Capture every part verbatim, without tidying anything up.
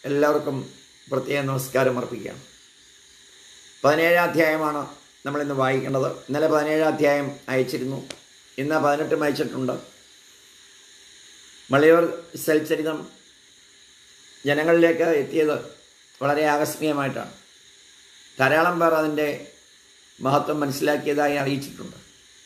എല്ലാവർക്കും പ്രത്യേക നമസ്കാരം അർപ്പിക്കുകയാണ്. പതിനേഴാം അധ്യായമാണ് നമ്മളിന്ന് വായിക്കേണ്ടത്. ഇന്നലെ പതിനേഴാം അധ്യായം അയച്ചിരുന്നു, ഇന്ന് പതിനെട്ടും അയച്ചിട്ടുണ്ട്. മലയോർ സൽചരിതം ജനങ്ങളിലേക്ക് എത്തിയത് വളരെ ആകസ്മികമായിട്ടാണ്. ധാരാളം പേർ അതിൻ്റെ മഹത്വം മനസ്സിലാക്കിയതായി അറിയിച്ചിട്ടുണ്ട്.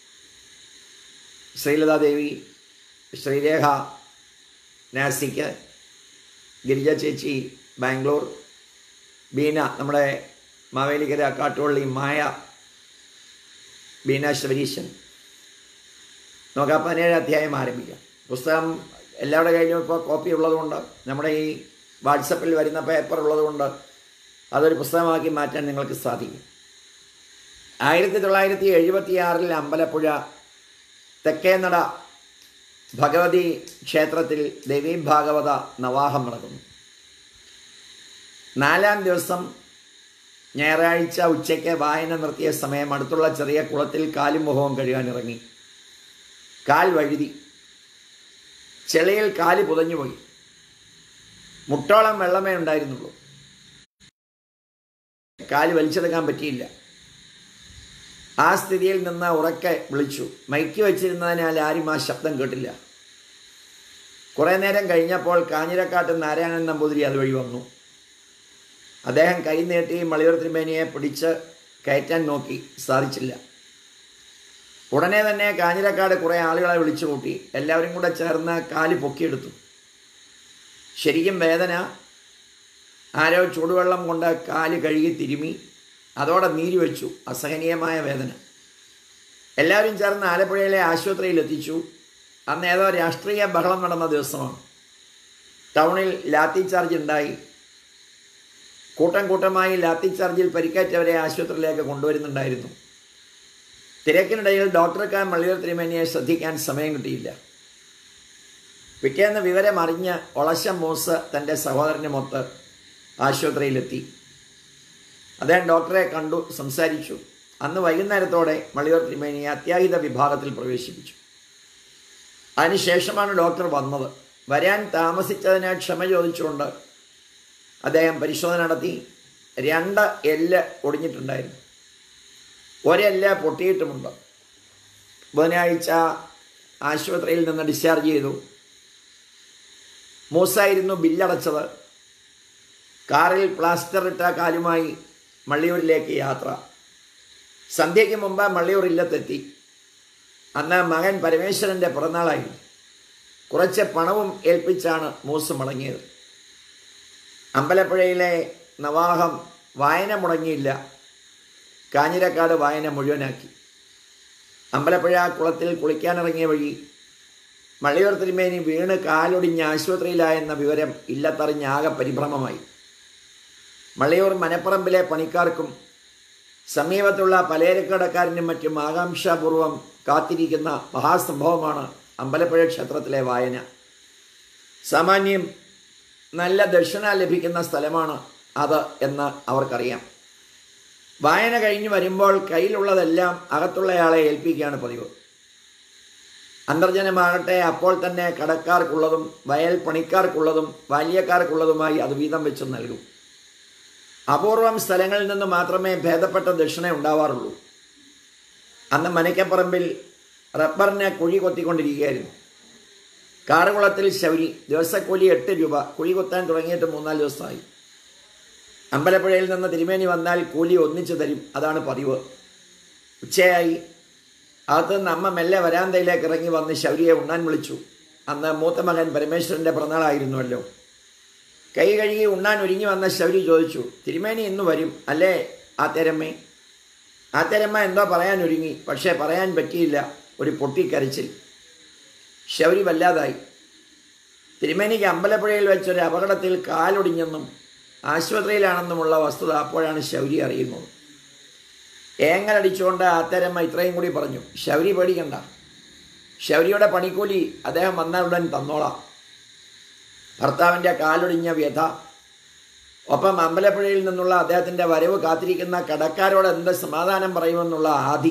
ശ്രീലതാദേവി, ശ്രീരേഖ നാസിക്ക്, ഗിരിജ ചേച്ചി ബാംഗ്ലൂർ, ബീന നമ്മുടെ മാവേലിക്കര കാട്ടുവള്ളി, മായ, ബീന ശബരീശൻ. നമുക്ക് ആ പതിനേഴ് അധ്യായം ആരംഭിക്കാം. പുസ്തകം എല്ലാവരുടെ കയ്യിലും ഇപ്പോൾ കോപ്പി ഉള്ളതുകൊണ്ട്, നമ്മുടെ ഈ വാട്സപ്പിൽ വരുന്ന പേപ്പർ ഉള്ളതുകൊണ്ട് അതൊരു പുസ്തകമാക്കി മാറ്റാൻ നിങ്ങൾക്ക് സാധിക്കും. ആയിരത്തി തൊള്ളായിരത്തി എഴുപത്തി ആറിൽ അമ്പലപ്പുഴ തെക്കേനട ഭഗവതി ക്ഷേത്രത്തിൽ ദേവീ ഭാഗവത നവാഹം നടക്കുന്നു. നാലാം ദിവസം ഞായറാഴ്ച ഉച്ചയ്ക്ക് വായന നിർത്തിയ സമയം അടുത്തുള്ള ചെറിയ കുളത്തിൽ കാലും മുഖവും കഴുകാനിറങ്ങി. കാൽ വഴുതി, ചെളിയിൽ കാല് പുതഞ്ഞുപോയി. മുട്ടോളം വെള്ളമേ ഉണ്ടായിരുന്നുള്ളൂ. കാല് വലിച്ചെടുക്കാൻ പറ്റിയില്ല. ആ സ്ഥിതിയിൽ നിന്ന് ഉറക്കെ വിളിച്ചു. മൈക്ക് വെച്ചിരുന്നതിനാൽ ആരും ആ ശബ്ദം കേട്ടില്ല. കുറേ നേരം കഴിഞ്ഞപ്പോൾ കാഞ്ഞിരക്കാട്ട് നാരായണൻ നമ്പൂതിരി അതുവഴി വന്നു. അദ്ദേഹം കൈ നീട്ടി മലയോർ തിരുമേനിയെ പിടിച്ച് കയറ്റാൻ നോക്കി, സാധിച്ചില്ല. ഉടനെ തന്നെ കാഞ്ഞിരക്കാട് കുറേ ആളുകളെ വിളിച്ചു കൂട്ടി. എല്ലാവരും കൂടെ ചേർന്ന് കാല് പൊക്കിയെടുത്തു. ശരിക്കും വേദന. ആരോ ചൂടുവെള്ളം കൊണ്ട് കാല് കഴുകി തിരുമി, അതോടെ നീര് വെച്ചു. അസഹനീയമായ വേദന. എല്ലാവരും ചേർന്ന് ആലപ്പുഴയിലെ ആശുപത്രിയിൽ എത്തിച്ചു. അന്ന് ഏതോ രാഷ്ട്രീയ ബഹളം നടന്ന ദിവസമാണ്. ടൗണിൽ ലാത്തി ചാർജ് ഉണ്ടായി. കൂട്ടം കൂട്ടമായി ലാത്തി ചാർജിൽ പരിക്കേറ്റവരെ ആശുപത്രിയിലേക്ക് കൊണ്ടുവരുന്നുണ്ടായിരുന്നു. തിരക്കിനിടയിൽ ഡോക്ടർക്ക് മലയോർ തിരുമേനിയെ ശ്രദ്ധിക്കാൻ സമയം കിട്ടിയില്ല. പിറ്റേന്ന് വിവരം അറിഞ്ഞ് ഒളശം മൂസ് തൻ്റെ സഹോദരനുമൊത്ത് ആശുപത്രിയിലെത്തി. അദ്ദേഹം ഡോക്ടറെ കണ്ടു, സംസാരിച്ചു. അന്ന് വൈകുന്നേരത്തോടെ മലയോർ തിരുമേനിയെ അത്യാഹിത വിഭാഗത്തിൽ പ്രവേശിപ്പിച്ചു. അതിനുശേഷമാണ് ഡോക്ടർ വന്നത്. വരാൻ താമസിച്ചതിന് ക്ഷമ ചോദിച്ചുകൊണ്ട് അദ്ദേഹം പരിശോധന നടത്തി. രണ്ട് എല്ല് ഒടിഞ്ഞിട്ടുണ്ടായിരുന്നു, ഒരെല്ല് പൊട്ടിയിട്ടുമുണ്ട്. ബുധനാഴ്ച ആശുപത്രിയിൽ നിന്ന് ഡിസ്ചാർജ് ചെയ്തു. മൂസായിരുന്നു ബില്ലടച്ചത്. കാറിൽ പ്ലാസ്റ്റർ ഇട്ട കാലുമായി മള്ളിയൂരിലേക്ക് യാത്ര. സന്ധ്യയ്ക്ക് മുമ്പ് മള്ളിയൂർ ഇല്ലത്തെത്തി. അന്ന് മകൻ പരമേശ്വരൻ്റെ പിറന്നാളായിരുന്നു. കുറച്ച് പണവും ഏൽപ്പിച്ചാണ് മൂസ് മടങ്ങിയത്. അമ്പലപ്പുഴയിലെ നവാഹം വായന മുടങ്ങിയില്ല. കാഞ്ഞിരക്കാട് വായന മുഴുവനാക്കി. അമ്പലപ്പുഴ കുളത്തിൽ കുളിക്കാനിറങ്ങിയ വഴി മലയോർ തിരുമേനി വീണ് കാലൊടിഞ്ഞ് ആശുപത്രിയിലായെന്ന വിവരം ഇല്ലത്തറിഞ്ഞ് ആകെ പരിഭ്രമമായി. മലയോർ മനപ്പറമ്പിലെ പണിക്കാർക്കും സമീപത്തുള്ള പലചരക്കടക്കാരനും മറ്റും ആകാംക്ഷാപൂർവം കാത്തിരിക്കുന്ന മഹാസംഭവമാണ് അമ്പലപ്പുഴ ക്ഷേത്രത്തിലെ വായന. സാമാന്യം നല്ല ദക്ഷിണ ലഭിക്കുന്ന സ്ഥലമാണ് അത് എന്ന് അവർക്കറിയാം. വായന കഴിഞ്ഞ് വരുമ്പോൾ കയ്യിലുള്ളതെല്ലാം അകത്തുള്ളയാളെ ഏൽപ്പിക്കുകയാണ് പതിവ്. അന്തർജനമാകട്ടെ അപ്പോൾ തന്നെ കടക്കാർക്കുള്ളതും വയൽ പണിക്കാർക്കുള്ളതും ബാല്യക്കാർക്കുള്ളതുമായി അത് വീതം വെച്ച് നൽകും. അപൂർവം സ്ഥലങ്ങളിൽ നിന്ന് മാത്രമേ ഭേദപ്പെട്ട ദക്ഷിണ ഉണ്ടാവാറുള്ളൂ. അന്ന് മനയ്ക്കപ്പറമ്പിൽ റബ്ബറിന് കുഴി കൊത്തിക്കൊണ്ടിരിക്കുകയായിരുന്നു. കാറുകുളത്തിൽ ശൗരി. ദിവസക്കൂലി എട്ട് രൂപ. കുഴി കൊത്താൻ തുടങ്ങിയിട്ട് മൂന്നാല് ദിവസമായി. അമ്പലപ്പുഴയിൽ നിന്ന് തിരുമേനി വന്നാൽ കൂലി ഒന്നിച്ചു തരും, അതാണ് പതിവ്. ഉച്ചയായി. അകത്തുനിന്ന് അമ്മ മെല്ലെ വരാന്തയിലേക്ക് ഇറങ്ങി വന്ന് ശൗരിയെ ഉണ്ണാൻ വിളിച്ചു. അന്ന് മൂത്ത മകൻ പരമേശ്വരൻ്റെ പിറന്നാളായിരുന്നുവല്ലോ. കൈ കഴുകി ഉണ്ണാൻ ഒരുങ്ങി വന്ന ശൗരി ചോദിച്ചു, തിരുമേനി ഇന്ന് വരും അല്ലേ ആത്തേരമ്മേ? ആത്തേരമ്മ എന്തോ പറയാൻ ഒരുങ്ങി, പക്ഷേ പറയാൻ പറ്റിയില്ല. ഒരു പൊട്ടിക്കരച്ചിൽ. ശൗരി വല്ലാതായി. തിരുമേനിക്ക് അമ്പലപ്പുഴയിൽ വെച്ചൊരു അപകടത്തിൽ കാലൊടിഞ്ഞെന്നും ആശുപത്രിയിലാണെന്നുമുള്ള വസ്തുത അപ്പോഴാണ് ശൗരി അറിയുന്നത്. ഏങ്ങലടിച്ചുകൊണ്ട് ആത്തേരമ്മ ഇത്രയും കൂടി പറഞ്ഞു, ശൗരി പേടിക്കണ്ട, ശൗരിയുടെ പണിക്കൂലി അദ്ദേഹം വന്നാലുടൻ തന്നോളാം. ഭർത്താവിൻ്റെ കാലൊടിഞ്ഞ വ്യഥ, ഒപ്പം അമ്പലപ്പുഴയിൽ നിന്നുള്ള അദ്ദേഹത്തിൻ്റെ വരവ് കാത്തിരിക്കുന്ന കടക്കാരോട് എന്ത് സമാധാനം പറയുമെന്നുള്ള ആധി.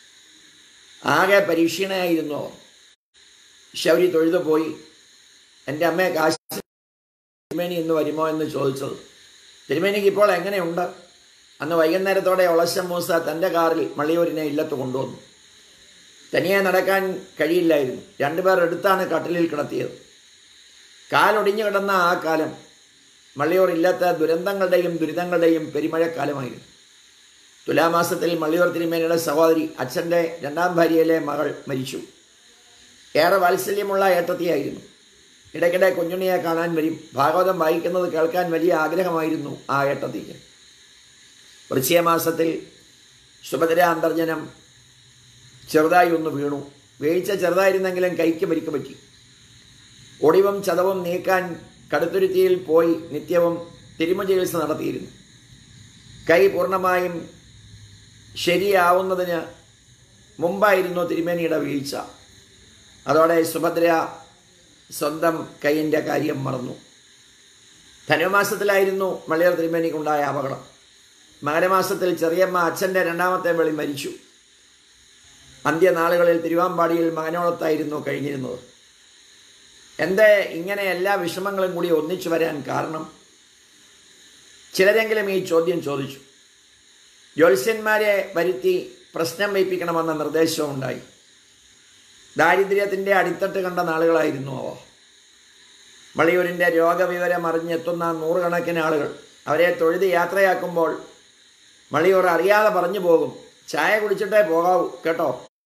ആകെ പരീക്ഷീണയായിരുന്നു അവർ. ശൗരി തൊഴുതു പോയി. എൻ്റെ അമ്മയെ കാശ് തിരുമേനി ഇന്ന് വരുമോ എന്ന് ചോദിച്ചത്. തിരുമേനിക്ക് ഇപ്പോൾ എങ്ങനെയുണ്ട്? അന്ന് വൈകുന്നേരത്തോടെ ഒളശം മൂസ തൻ്റെ കാറിൽ മള്ളിയൂരിനെ ഇല്ലത്ത് കൊണ്ടുവന്നു. തനിയെ നടക്കാൻ കഴിയില്ലായിരുന്നു. രണ്ടുപേർ എടുത്താണ് കട്ടിലിൽ കിടത്തിയത്. കാലൊടിഞ്ഞു കിടന്ന ആ കാലം മള്ളിയൂർ ഇല്ലത്ത് ദുരന്തങ്ങളുടെയും ദുരിതങ്ങളുടെയും പെരുമഴക്കാലമായിരുന്നു. തുലാമാസത്തിൽ മള്ളിയൂർ തിരുമേനിയുടെ സഹോദരി അച്ഛൻ്റെ രണ്ടാം ഭാര്യയിലെ മകൾ മരിച്ചു. ഏറെ വാത്സല്യമുള്ള ഏട്ടത്തിയായിരുന്നു. ഇടയ്ക്കിടെ കുഞ്ഞുണ്ണിയെ കാണാൻ വരും. ഭാഗവതം വായിക്കുന്നത് കേൾക്കാൻ വലിയ ആഗ്രഹമായിരുന്നു ആ ഏട്ടത്തിക്ക്. വൃശ്ചികമാസത്തിൽ സുഭദ്ര അന്തർജനം ചെറുതായി ഒന്ന് വീണു. വീഴ്ച ചെറുതായിരുന്നെങ്കിലും കൈക്ക് പരിക്ക് പറ്റി. ഒടിവും ചതവും നീക്കാൻ കടുത്തുരുത്തിയിൽ പോയി നിത്യവും തിരുമ ചികിത്സ നടത്തിയിരുന്നു. കൈ പൂർണ്ണമായും ശരിയാവുന്നതിന് മുമ്പായിരുന്നു തിരുമേനിയുടെ വീഴ്ച. അതോടെ സുഭദ്ര സ്വന്തം കൈയിൻ്റെ കാര്യം മറന്നു. ധനുമാസത്തിലായിരുന്നു മള്ളിയൂർ തിരുമേനിക്കുണ്ടായ അപകടം. മകരമാസത്തിൽ ചെറിയമ്മ അച്ഛൻ്റെ രണ്ടാമത്തെ വെളി മരിച്ചു. അന്ത്യനാളുകളിൽ തിരുവാമ്പാടിയിൽ മകനോളത്തായിരുന്നു കഴിഞ്ഞിരുന്നത്. എന്തേ ഇങ്ങനെ എല്ലാ വിഷമങ്ങളും കൂടി ഒന്നിച്ചു വരാൻ കാരണം? ചിലരെങ്കിലും ഈ ചോദ്യം ചോദിച്ചു. ജ്യോത്സ്യന്മാരെ വരുത്തി പ്രശ്നം വയ്പ്പിക്കണമെന്ന നിർദ്ദേശവും ഉണ്ടായി. ദാരിദ്ര്യത്തിൻ്റെ അടിത്തട്ട് കണ്ട നാളുകളായിരുന്നു അവ. മള്ളിയൂരിൻ്റെ രോഗവിവരം അറിഞ്ഞെത്തുന്ന നൂറുകണക്കിന് ആളുകൾ അവരെ തൊഴുത് യാത്രയാക്കുമ്പോൾ മള്ളിയൂർ അറിയാതെ പറഞ്ഞു പോകും, ചായ കുടിച്ചിട്ടേ പോകാവൂ കേട്ടോ.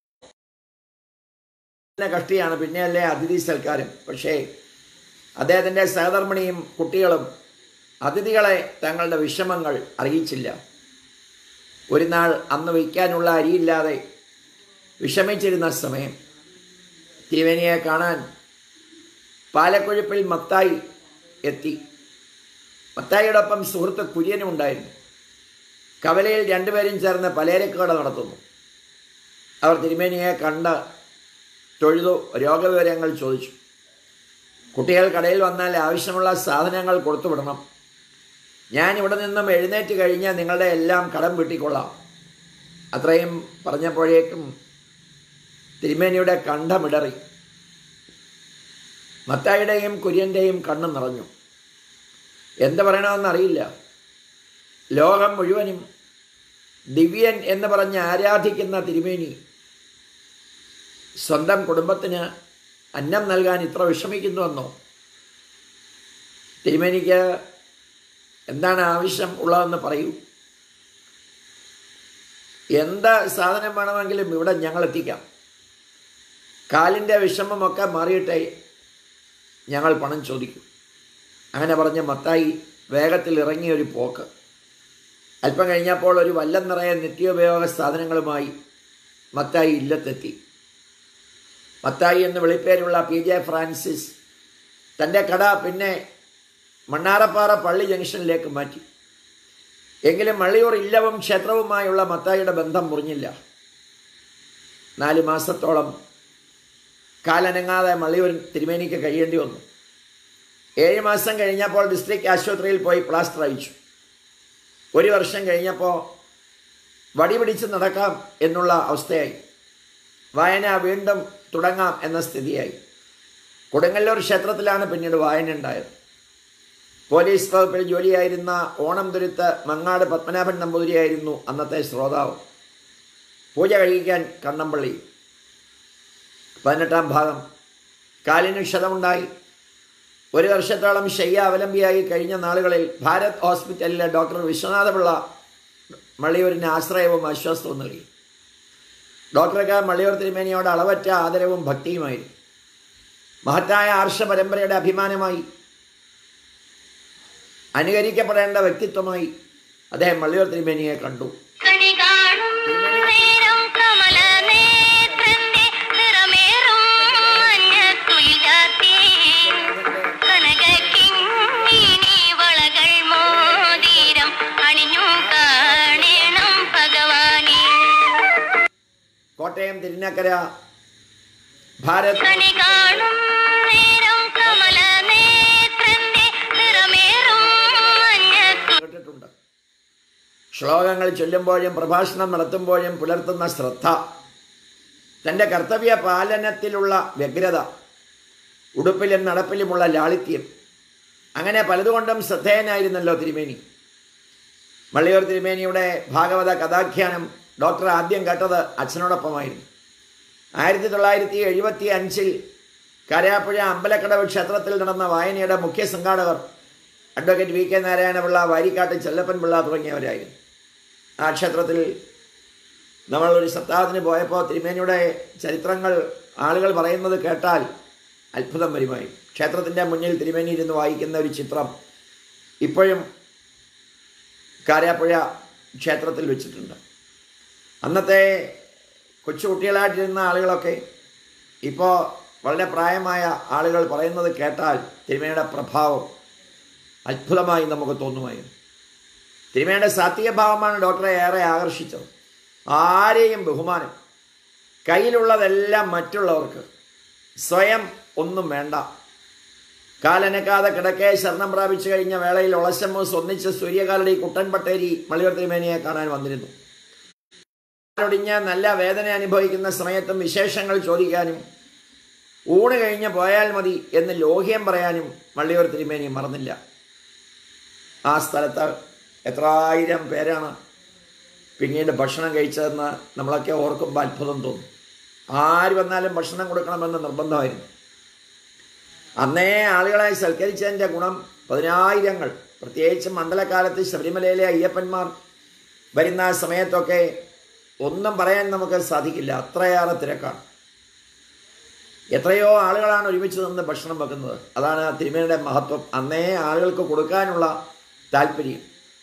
കഷ്ടിയാണ്, പിന്നെയല്ലേ അതിഥി സൽക്കാരം. പക്ഷേ അദ്ദേഹത്തിൻ്റെ സഹധർമ്മിണിയും കുട്ടികളും അതിഥികളെ തങ്ങളുടെ വിഷമങ്ങൾ അറിയിച്ചില്ല. ഒരു നാൾ അന്ന് വയ്ക്കാനുള്ള അരിയില്ലാതെ വിഷമിച്ചിരുന്ന സമയം തിരുമേനിയെ കാണാൻ പാലക്കൊഴുപ്പിൽ മത്തായി എത്തി. മത്തായിയോടൊപ്പം സുഹൃത്ത് കുര്യനും ഉണ്ടായിരുന്നു. കവലയിൽ രണ്ടുപേരും ചേർന്ന് പലചരക്കുകട നടത്തുന്നു. അവർ തിരുമേനിയെ കണ്ട് തൊഴുതു രോഗവിവരങ്ങൾ ചോദിച്ചു. കുട്ടികൾ കടയിൽ വന്നാൽ ആവശ്യമുള്ള സാധനങ്ങൾ കൊടുത്തുവിടണം. ഞാൻ ഇവിടെ നിന്നും എഴുന്നേറ്റ് കഴിഞ്ഞ് നിങ്ങളുടെ എല്ലാം കടം വീട്ടിക്കൊള്ളാം. അത്രയും പറഞ്ഞപ്പോഴേക്കും തിരുമേനിയുടെ കണ്ഠമിടറി. മത്തായിയുടെയും കുര്യൻ്റെയും കണ്ണ് നിറഞ്ഞു. എന്ത് പറയണമെന്നറിയില്ല. ലോകം മുഴുവനും ദിവ്യൻ എന്ന് പറഞ്ഞ് ആരാധിക്കുന്ന തിരുമേനി സ്വന്തം കുടുംബത്തിന് അന്നം നൽകാൻ ഇത്ര വിഷമിക്കുന്നുവെന്നോ? തിരുമേനിക്ക് എന്താണ് ആവശ്യം ഉള്ളതെന്ന് പറയൂ. എന്ത് സാധനം വേണമെങ്കിലും ഇവിടെ ഞങ്ങൾ എത്തിക്കാം. കാലിൻ്റെ വിഷമമൊക്കെ മാറിയിട്ടേ ഞങ്ങൾ പണം ചോദിക്കും. അങ്ങനെ പറഞ്ഞ് മത്തായി വേഗത്തിൽ ഇറങ്ങിയൊരു പോക്ക്. അല്പം കഴിഞ്ഞപ്പോൾ ഒരു വല്ലം നിറയെ നിത്യോപയോഗ സാധനങ്ങളുമായി മത്തായി ഇല്ലത്തെത്തി. മത്തായി എന്ന് വിളിപ്പേരുള്ള പി ജെ ഫ്രാൻസിസ് തൻ്റെ കട പിന്നെ മണ്ണാറപ്പാറ പള്ളി ജംഗ്ഷനിലേക്ക് മാറ്റി. എങ്കിലും മള്ളിയൂർ ഇല്ലവും ക്ഷേത്രവുമായുള്ള മത്തായിയുടെ ബന്ധം മുറിഞ്ഞില്ല. നാല് മാസത്തോളം കാലനങ്ങാതെ മള്ളിയൂർ തിരുമേനിക്ക് കഴിയേണ്ടി വന്നു. ഏഴ് മാസം കഴിഞ്ഞപ്പോൾ ഡിസ്ട്രിക്ട് ആശുപത്രിയിൽ പോയി പ്ലാസ്റ്റർ അയച്ചു. ഒരു വർഷം കഴിഞ്ഞപ്പോൾ വടി പിടിച്ച് നടക്കാം എന്നുള്ള അവസ്ഥയായി. വായന വീണ്ടും തുടങ്ങാം എന്ന സ്ഥിതിയായി. കൊടുങ്ങല്ലൂർ ക്ഷേത്രത്തിലാണ് പിന്നീട് വായന ഉണ്ടായത്. പോലീസ് വകുപ്പിൽ ജോലിയായിരുന്ന ഓണം തുരുത്ത് മങ്ങാട് പത്മനാഭൻ നമ്പൂതിരിയായിരുന്നു അന്നത്തെ ശ്രോതാവ്. പൂജ കഴിക്കാൻ കണ്ണമ്പള്ളി. പതിനെട്ടാം ഭാഗം. കാലിന് ക്ഷതമുണ്ടായി. ഒരു വർഷത്തോളം ശയ്യ അവലംബിയായി കഴിഞ്ഞ നാളുകളിൽ ഭാരത് ഹോസ്പിറ്റലിലെ ഡോക്ടർ വിശ്വനാഥപിള്ള മള്ളിയൂരിന് ആശ്രയവും ആശ്വാസവും നൽകി. ഡോക്ടർക്ക് മള്ളിയൂർ തിരുമേനിയോട് അളവറ്റ ആദരവും ഭക്തിയുമായിരുന്നു. മഹത്തായ ആർഷ പരമ്പരയുടെ അഭിമാനമായി അനുകരിക്കപ്പെടേണ്ട വ്യക്തിത്വമായി അദ്ദേഹം മള്ളിയൂർ തിരുമേനിയെ കണ്ടു. കോട്ടയം തിരുനക്കര ഭാരത് കേട്ടിട്ടുണ്ട്. ശ്ലോകങ്ങൾ ചൊല്ലുമ്പോഴും പ്രഭാഷണം നടത്തുമ്പോഴും പുലർത്തുന്ന ശ്രദ്ധ, തൻ്റെ കർത്തവ്യ പാലനത്തിലുള്ള വ്യഗ്രത, ഉടുപ്പിലും നടപ്പിലുമുള്ള ലാളിത്യം, അങ്ങനെ പലതുകൊണ്ടും ശ്രദ്ധേയനായിരുന്നല്ലോ തിരുമേനി. വള്ളിയൂർ തിരുമേനിയുടെ ഭാഗവത കഥാഖ്യാനം ഡോക്ടർ ആദ്യം കേട്ടത് അച്ഛനോടൊപ്പമായിരുന്നു. ആയിരത്തി തൊള്ളായിരത്തി എഴുപത്തി അഞ്ചിൽ കാരാപ്പുഴ അമ്പലക്കടവ് ക്ഷേത്രത്തിൽ നടന്ന വായനയുടെ മുഖ്യ സംഘാടകർ advocate V K Narayanapillai, Varikkat Chellappan Pillai തുടങ്ങിയവരായിരുന്നു. ആ ക്ഷേത്രത്തിൽ നമ്മൾ ഒരു സപ്താഹത്തിന് പോയപ്പോൾ തിരുമേനിയുടെ ചരിത്രങ്ങൾ ആളുകൾ പറയുന്നത് കേട്ടാൽ അത്ഭുതം വരുമായി. ക്ഷേത്രത്തിൻ്റെ മുന്നിൽ തിരുമേനി ഇരുന്ന് വായിക്കുന്ന ഒരു ചിത്രം ഇപ്പോഴും കാരാപ്പുഴ ക്ഷേത്രത്തിൽ വെച്ചിട്ടുണ്ട്. അന്നത്തെ കൊച്ചുകുട്ടികളായിട്ടിരുന്ന ആളുകളൊക്കെ ഇപ്പോൾ വളരെ പ്രായമായ ആളുകൾ പറയുന്നത് കേട്ടാൽ തിരുമേനിയുടെ പ്രഭാവം അത്ഭുതമായി നമുക്ക് തോന്നുമായിരുന്നു. തിരുമേനിയുടെ സാത്വിക ഭാവമാണ് ഡോക്ടറെ ഏറെ ആകർഷിച്ചത്. ആരെയും ബഹുമാനം, കയ്യിലുള്ളതെല്ലാം മറ്റുള്ളവർക്ക്, സ്വയം ഒന്നും വേണ്ട. കാലനക്കാതെ കിടക്കെ ശരണം പ്രാപിച്ചു കഴിഞ്ഞ വേളയിൽ ഒളശമ്മൂസ് ഒന്നിച്ച് സൂര്യകാലടി കുട്ടൻ പട്ടേരി വള്ളിയൂർ തിരുമേനിയെ കാണാൻ വന്നിരുന്നു. ഒടിഞ്ഞ് നല്ല വേദന അനുഭവിക്കുന്ന സമയത്തും വിശേഷങ്ങൾ ചോദിക്കാനും ഊണ് കഴിഞ്ഞ് പോയാൽ മതി എന്ന് ലോഹ്യം പറയാനും വള്ളിയൂർ തിരുമേനി മറന്നില്ല. ആ സ്ഥലത്ത് എത്രായിരം പേരാണ് പിന്നീട് ഭക്ഷണം കഴിച്ചതെന്ന് നമ്മളൊക്കെ ഓർക്കുമ്പോൾ അത്ഭുതം തോന്നും. ആര് വന്നാലും ഭക്ഷണം കൊടുക്കണമെന്ന് നിർബന്ധമായിരുന്നു. അന്നേ ആളുകളെ സൽക്കരിച്ചതിൻ്റെ ഗുണം പതിനായിരങ്ങൾ, പ്രത്യേകിച്ച് മണ്ഡലകാലത്ത് ശബരിമലയിലെ അയ്യപ്പന്മാർ വരുന്ന സമയത്തൊക്കെ ഒന്നും പറയാൻ നമുക്ക് സാധിക്കില്ല. അത്രയേറെ തിരക്കാണ്. എത്രയോ ആളുകളാണ് ഒരുമിച്ച് നിന്ന് ഭക്ഷണം വെക്കുന്നത്. അതാണ് തിരുമേനിയുടെ മഹത്വം. അന്നേ ആളുകൾക്ക് കൊടുക്കാനുള്ള താല്പര്യം.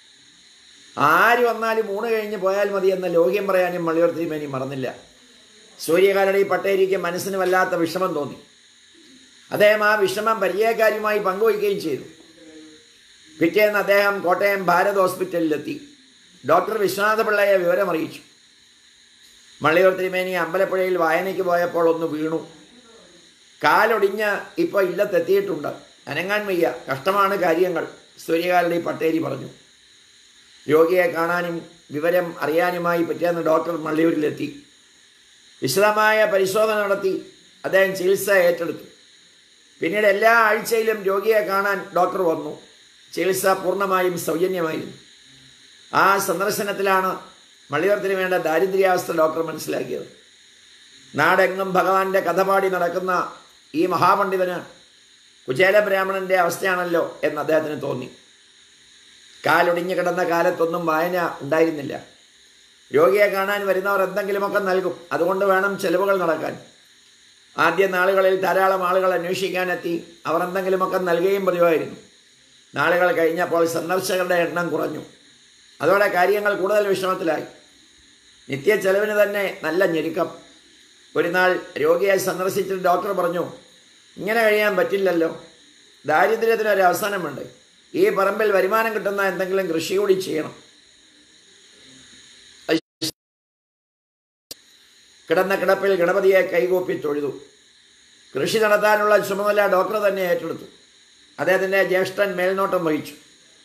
ആര് വന്നാലും ഊണ് കഴിഞ്ഞ് പോയാൽ മതി എന്ന ലോഹ്യം പറയാനും വള്ളിയൂർ തിരുമേനി മറന്നില്ല. സൂര്യകാലടി പട്ടേരിക്ക് മനസ്സിന് വല്ലാത്ത വിഷമം തോന്നി. അദ്ദേഹം ആ വിഷമം പരിചയക്കാരുമായി പങ്കുവയ്ക്കുകയും ചെയ്തു. പിറ്റേന്ന് അദ്ദേഹം കോട്ടയം ഭാരത് ഹോസ്പിറ്റലിലെത്തി ഡോക്ടർ വിശ്വനാഥപിള്ളയെ വിവരമറിയിച്ചു. വള്ളിയൂർ തിരുമേനി അമ്പലപ്പുഴയിൽ വായനയ്ക്ക് പോയപ്പോൾ ഒന്ന് വീണു. കാലൊടിഞ്ഞ് ഇപ്പോൾ ഇല്ലത്തെത്തിയിട്ടുണ്ട്. അനങ്ങാൻ വയ്യ, കഷ്ടമാണ് കാര്യങ്ങൾ, സൂര്യകാലടി പട്ടേരി പറഞ്ഞു. രോഗിയെ കാണാനും വിവരം അറിയാനുമായി പിറ്റേന്ന് ഡോക്ടർ വള്ളിയൂരിലെത്തി. വിശദമായ പരിശോധന നടത്തി അദ്ദേഹം ചികിത്സ ഏറ്റെടുത്തു. പിന്നീട് എല്ലാ ആഴ്ചയിലും രോഗിയെ കാണാൻ ഡോക്ടർ വന്നു. ചികിത്സ പൂർണ്ണമായും സൗജന്യമായിരുന്നു. ആ സന്ദർശനത്തിലാണ് വള്ളിയൂർ തിരുമേനിയുടെ ദാരിദ്ര്യാവസ്ഥ ഡോക്ടർ മനസ്സിലാക്കിയത്. നാടെങ്ങും ഭഗവാന്റെ കഥ പാടി നടക്കുന്ന ഈ മഹാപണ്ഡിതന് കുചേല ബ്രാഹ്മണന്റെ അവസ്ഥയാണല്ലോ എന്ന് അദ്ദേഹത്തിന് തോന്നി. കാലൊടിഞ്ഞു കിടന്ന കാലത്തൊന്നും വായന ഉണ്ടായിരുന്നില്ല. രോഗിയെ കാണാൻ വരുന്നവർ എന്തെങ്കിലുമൊക്കെ നൽകും, അതുകൊണ്ട് വേണം ചെലവുകൾ നടക്കാൻ. ആദ്യ നാളുകളിൽ ധാരാളം ആളുകൾ അന്വേഷിക്കാനെത്തി. അവർ എന്തെങ്കിലുമൊക്കെ നൽകുകയും പതിവായിരുന്നു. നാളുകൾ കഴിഞ്ഞപ്പോൾ സന്ദർശകരുടെ എണ്ണം കുറഞ്ഞു. അതോടെ കാര്യങ്ങൾ കൂടുതൽ വിഷമത്തിലായി. നിത്യ ചെലവിന് തന്നെ നല്ല ഞെരുക്കം. ഒരു നാൾ രോഗിയെ സന്ദർശിച്ചിട്ട് ഡോക്ടർ പറഞ്ഞു, ഇങ്ങനെ കഴിയാൻ പറ്റില്ലല്ലോ, ദാരിദ്ര്യത്തിനൊരു അവസാനമുണ്ട്. ഈ പറമ്പിൽ വരുമാനം കിട്ടുന്ന എന്തെങ്കിലും കൃഷി കൂടി ചെയ്യണം. കിടന്ന കിടപ്പിൽ ഗണപതിയെ കൈകൂപ്പി തൊഴുതു. കൃഷി നടത്താനുള്ള ചുമതല ഡോക്ടർ തന്നെ ഏറ്റെടുത്തു. അദ്ദേഹത്തിൻ്റെ ജ്യേഷ്ഠൻ മേൽനോട്ടം വഹിച്ചു.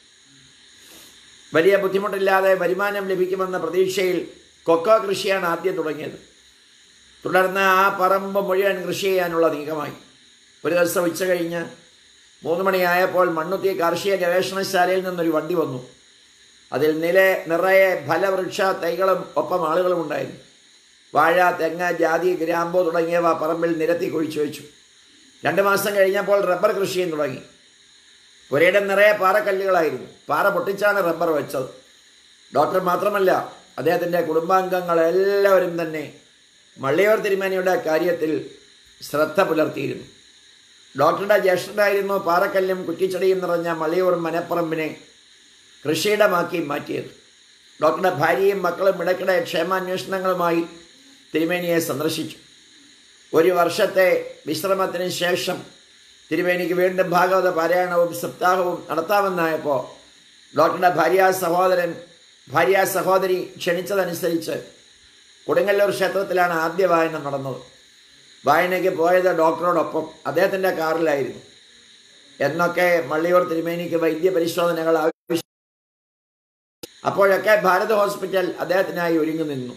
വലിയ ബുദ്ധിമുട്ടില്ലാതെ വരുമാനം ലഭിക്കുമെന്ന പ്രതീക്ഷയിൽ കൊക്കോ കൃഷിയാണ് ആദ്യം തുടങ്ങിയത്. തുടർന്ന് ആ പറമ്പ് മുഴുവൻ കൃഷി ചെയ്യാനുള്ള നീക്കമായി. ഒരു ദിവസം ഉച്ച കഴിഞ്ഞ് മൂന്ന് മണിയായപ്പോൾ മണ്ണുത്തി കാർഷിക ഗവേഷണശാലയിൽ നിന്നൊരു വണ്ടി വന്നു. അതിൽ നില നിറയെ ഫലവൃക്ഷ തൈകളും ഒപ്പം ആളുകളും ഉണ്ടായിരുന്നു. വാഴ, തെങ്ങ്, ജാതി, ഗ്രാമ്പു തുടങ്ങിയവ പറമ്പിൽ നിരത്തി കുഴിച്ചു വെച്ചു. രണ്ട് മാസം കഴിഞ്ഞപ്പോൾ റബ്ബർ കൃഷിയും തുടങ്ങി. പുരയിടം നിറയെ പാറക്കല്ലുകളായിരുന്നു. പാറ പൊട്ടിച്ചാണ് റബ്ബർ വെച്ചത്. ഡോക്ടർ മാത്രമല്ല, അദ്ദേഹത്തിൻ്റെ കുടുംബാംഗങ്ങൾ എല്ലാവരും തന്നെ വള്ളിയൂർ തിരുമേനിയുടെ കാര്യത്തിൽ ശ്രദ്ധ പുലർത്തിയിരുന്നു. ഡോക്ടറുടെ ജ്യേഷ്ഠനായിരുന്നു പാറക്കല്ലും കുറ്റിച്ചെടിയും നിറഞ്ഞ വള്ളിയൂർ മനപ്പറമ്പിനെ കൃഷിയിടമാക്കി മാറ്റിയത്. ഡോക്ടറുടെ ഭാര്യയും മക്കളും ഇടയ്ക്കിടെ ക്ഷേമാന്വേഷണങ്ങളുമായി തിരുമേനിയെ സന്ദർശിച്ചു. ഒരു വർഷത്തെ വിശ്രമത്തിന് ശേഷം തിരുമേനിക്ക് വീണ്ടും ഭാഗവത പാരായണവും സപ്താഹവും നടത്താമെന്നായപ്പോൾ ഡോക്ടറുടെ ഭാര്യ സഹോദരൻ ഭാര്യ സഹോദരി ക്ഷണിച്ചതനുസരിച്ച് കൊടുങ്ങല്ലൂർ ക്ഷേത്രത്തിലാണ് ആദ്യ വായന നടന്നത്. വായനയ്ക്ക് പോയത് ഡോക്ടറോടൊപ്പം അദ്ദേഹത്തിൻ്റെ കാറിലായിരുന്നു. എന്നൊക്കെ വള്ളിയൂർ തിരുമേനിക്ക് വൈദ്യപരിശോധനകൾ ആവശ്യം. അപ്പോഴൊക്കെ ഭാരത് ഹോസ്പിറ്റൽ അദ്ദേഹത്തിനായി ഒരുങ്ങി നിന്നു.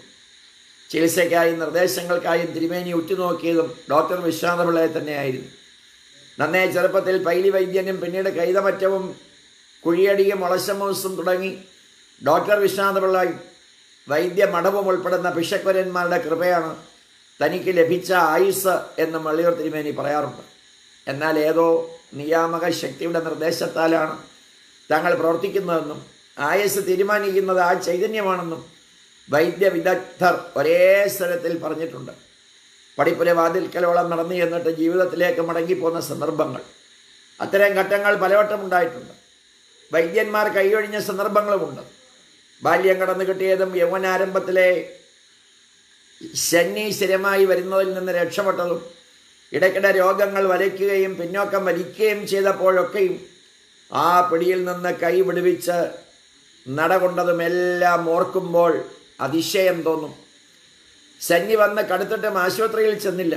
ചികിത്സയ്ക്കായും നിർദ്ദേശങ്ങൾക്കായും തിരുമേനി ഉറ്റുനോക്കിയതും ഡോക്ടർ വിശ്വനാഥപിള്ളയെ തന്നെയായിരുന്നു. നന്നേ ചെറുപ്പത്തിൽ പൈലി വൈദ്യനും പിന്നീട് കൈതമറ്റവും കുഴിയടിയും മുളശമൂസും തുടങ്ങി ഡോക്ടർ വിശ്വനാഥപിള്ളയും വൈദ്യ മഠവും ഉൾപ്പെടുന്ന പിശക്വരന്മാരുടെ കൃപയാണ് തനിക്ക് ലഭിച്ച ആയുസ് എന്ന് വള്ളിയൂർ തിരുമേനി പറയാറുണ്ട്. എന്നാൽ ഏതോ നിയാമക ശക്തിയുടെ നിർദ്ദേശത്താലാണ് തങ്ങൾ പ്രവർത്തിക്കുന്നതെന്നും ആയുസ് തീരുമാനിക്കുന്നത് ആ ചൈതന്യമാണെന്നും വൈദ്യ വിദഗ്ധർ ഒരേ സ്ഥലത്തിൽ പറഞ്ഞിട്ടുണ്ട്. പഠിപ്പുര വാതിൽക്കലോളം നടന്നു ചെന്നിട്ട് ജീവിതത്തിലേക്ക് മടങ്ങിപ്പോകുന്ന സന്ദർഭങ്ങൾ, അത്തരം ഘട്ടങ്ങൾ പലവട്ടം ഉണ്ടായിട്ടുണ്ട്. വൈദ്യന്മാർ കൈയൊഴിഞ്ഞ സന്ദർഭങ്ങളുമുണ്ട്. ബാല്യം കടന്നു കിട്ടിയതും യൗവനാരംഭത്തിലെ ശനി സ്ഥിരമായി വരുന്നതിൽ നിന്ന് രക്ഷപ്പെട്ടതും ഇടയ്ക്കിടെ രോഗങ്ങൾ വലയ്ക്കുകയും പിന്നോക്കം വലിക്കുകയും ചെയ്തപ്പോഴൊക്കെയും ആ പിടിയിൽ നിന്ന് കൈ വിടുവിച്ച് നടകൊണ്ടതുമെല്ലാം ഓർക്കുമ്പോൾ അതിശയം തോന്നും. ശനി വന്ന് കടുത്തിട്ടും ആശുപത്രിയിൽ ചെന്നില്ല.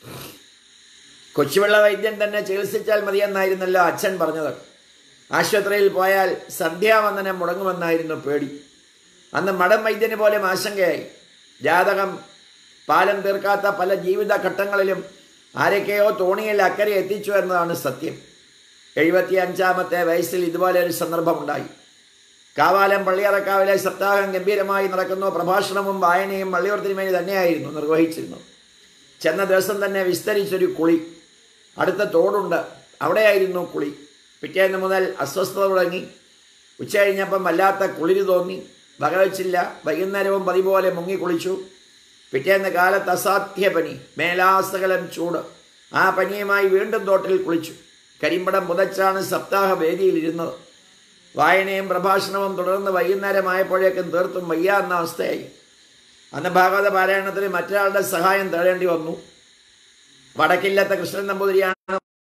കൊച്ചുവെള്ള വൈദ്യൻ തന്നെ ചികിത്സിച്ചാൽ മതിയെന്നായിരുന്നല്ലോ അച്ഛൻ പറഞ്ഞത്. ആശുപത്രിയിൽ പോയാൽ സന്ധ്യാവന്ദനം മുടങ്ങുമെന്നായിരുന്നു പേടി. അന്ന് മഠം വൈദ്യന് പോലും ആശങ്കയായി. ജാതകം പാലം തീർക്കാത്ത പല ജീവിത ഘട്ടങ്ങളിലും ആരൊക്കെയോ തോണിയിൽ അക്കരെ എത്തിച്ചു എന്നതാണ് സത്യം. എഴുപത്തി അഞ്ചാമത്തെ വയസ്സിൽ ഇതുപോലെ ഒരു സന്ദർഭമുണ്ടായി. കാവാലം പള്ളിയറക്കാവിലെ സപ്താഹം ഗംഭീരമായി നടക്കുന്നു. പ്രഭാഷണവും വായനയും വള്ളിയൂർ തിരുമേനി തന്നെയായിരുന്നു നിർവഹിച്ചിരുന്നു. ചെന്ന ദിവസം തന്നെ വിസ്തരിച്ചൊരു കുളി. അടുത്ത തോടുണ്ട്, അവിടെയായിരുന്നു കുളി. പിറ്റേന്ന് മുതൽ അസ്വസ്ഥത തുടങ്ങി. ഉച്ച കഴിഞ്ഞപ്പം വല്ലാത്ത കുളിര് തോന്നി. വകവച്ചില്ല. വൈകുന്നേരവും പതിപോലെ മുങ്ങി കുളിച്ചു. പിറ്റേന്ന് കാലത്ത് അസാധ്യ പനി, മേലാസകലം ചൂട്. ആ പനിയുമായി വീണ്ടും തോട്ടിൽ കുളിച്ചു. കരിമ്പടം പുതച്ചാണ് സപ്താഹ വേദിയിലിരുന്നത്. വായനയും പ്രഭാഷണവും തുടർന്ന് വൈകുന്നേരമായപ്പോഴേക്കും തീർത്തും വയ്യ എന്ന അവസ്ഥയായി. അന്ന് ഭാഗവത പാരായണത്തിന് മറ്റൊരാളുടെ സഹായം തേടേണ്ടി വന്നു. വടക്കില്ലത്തെ കൃഷ്ണൻ നമ്പൂതിരിയാണ്.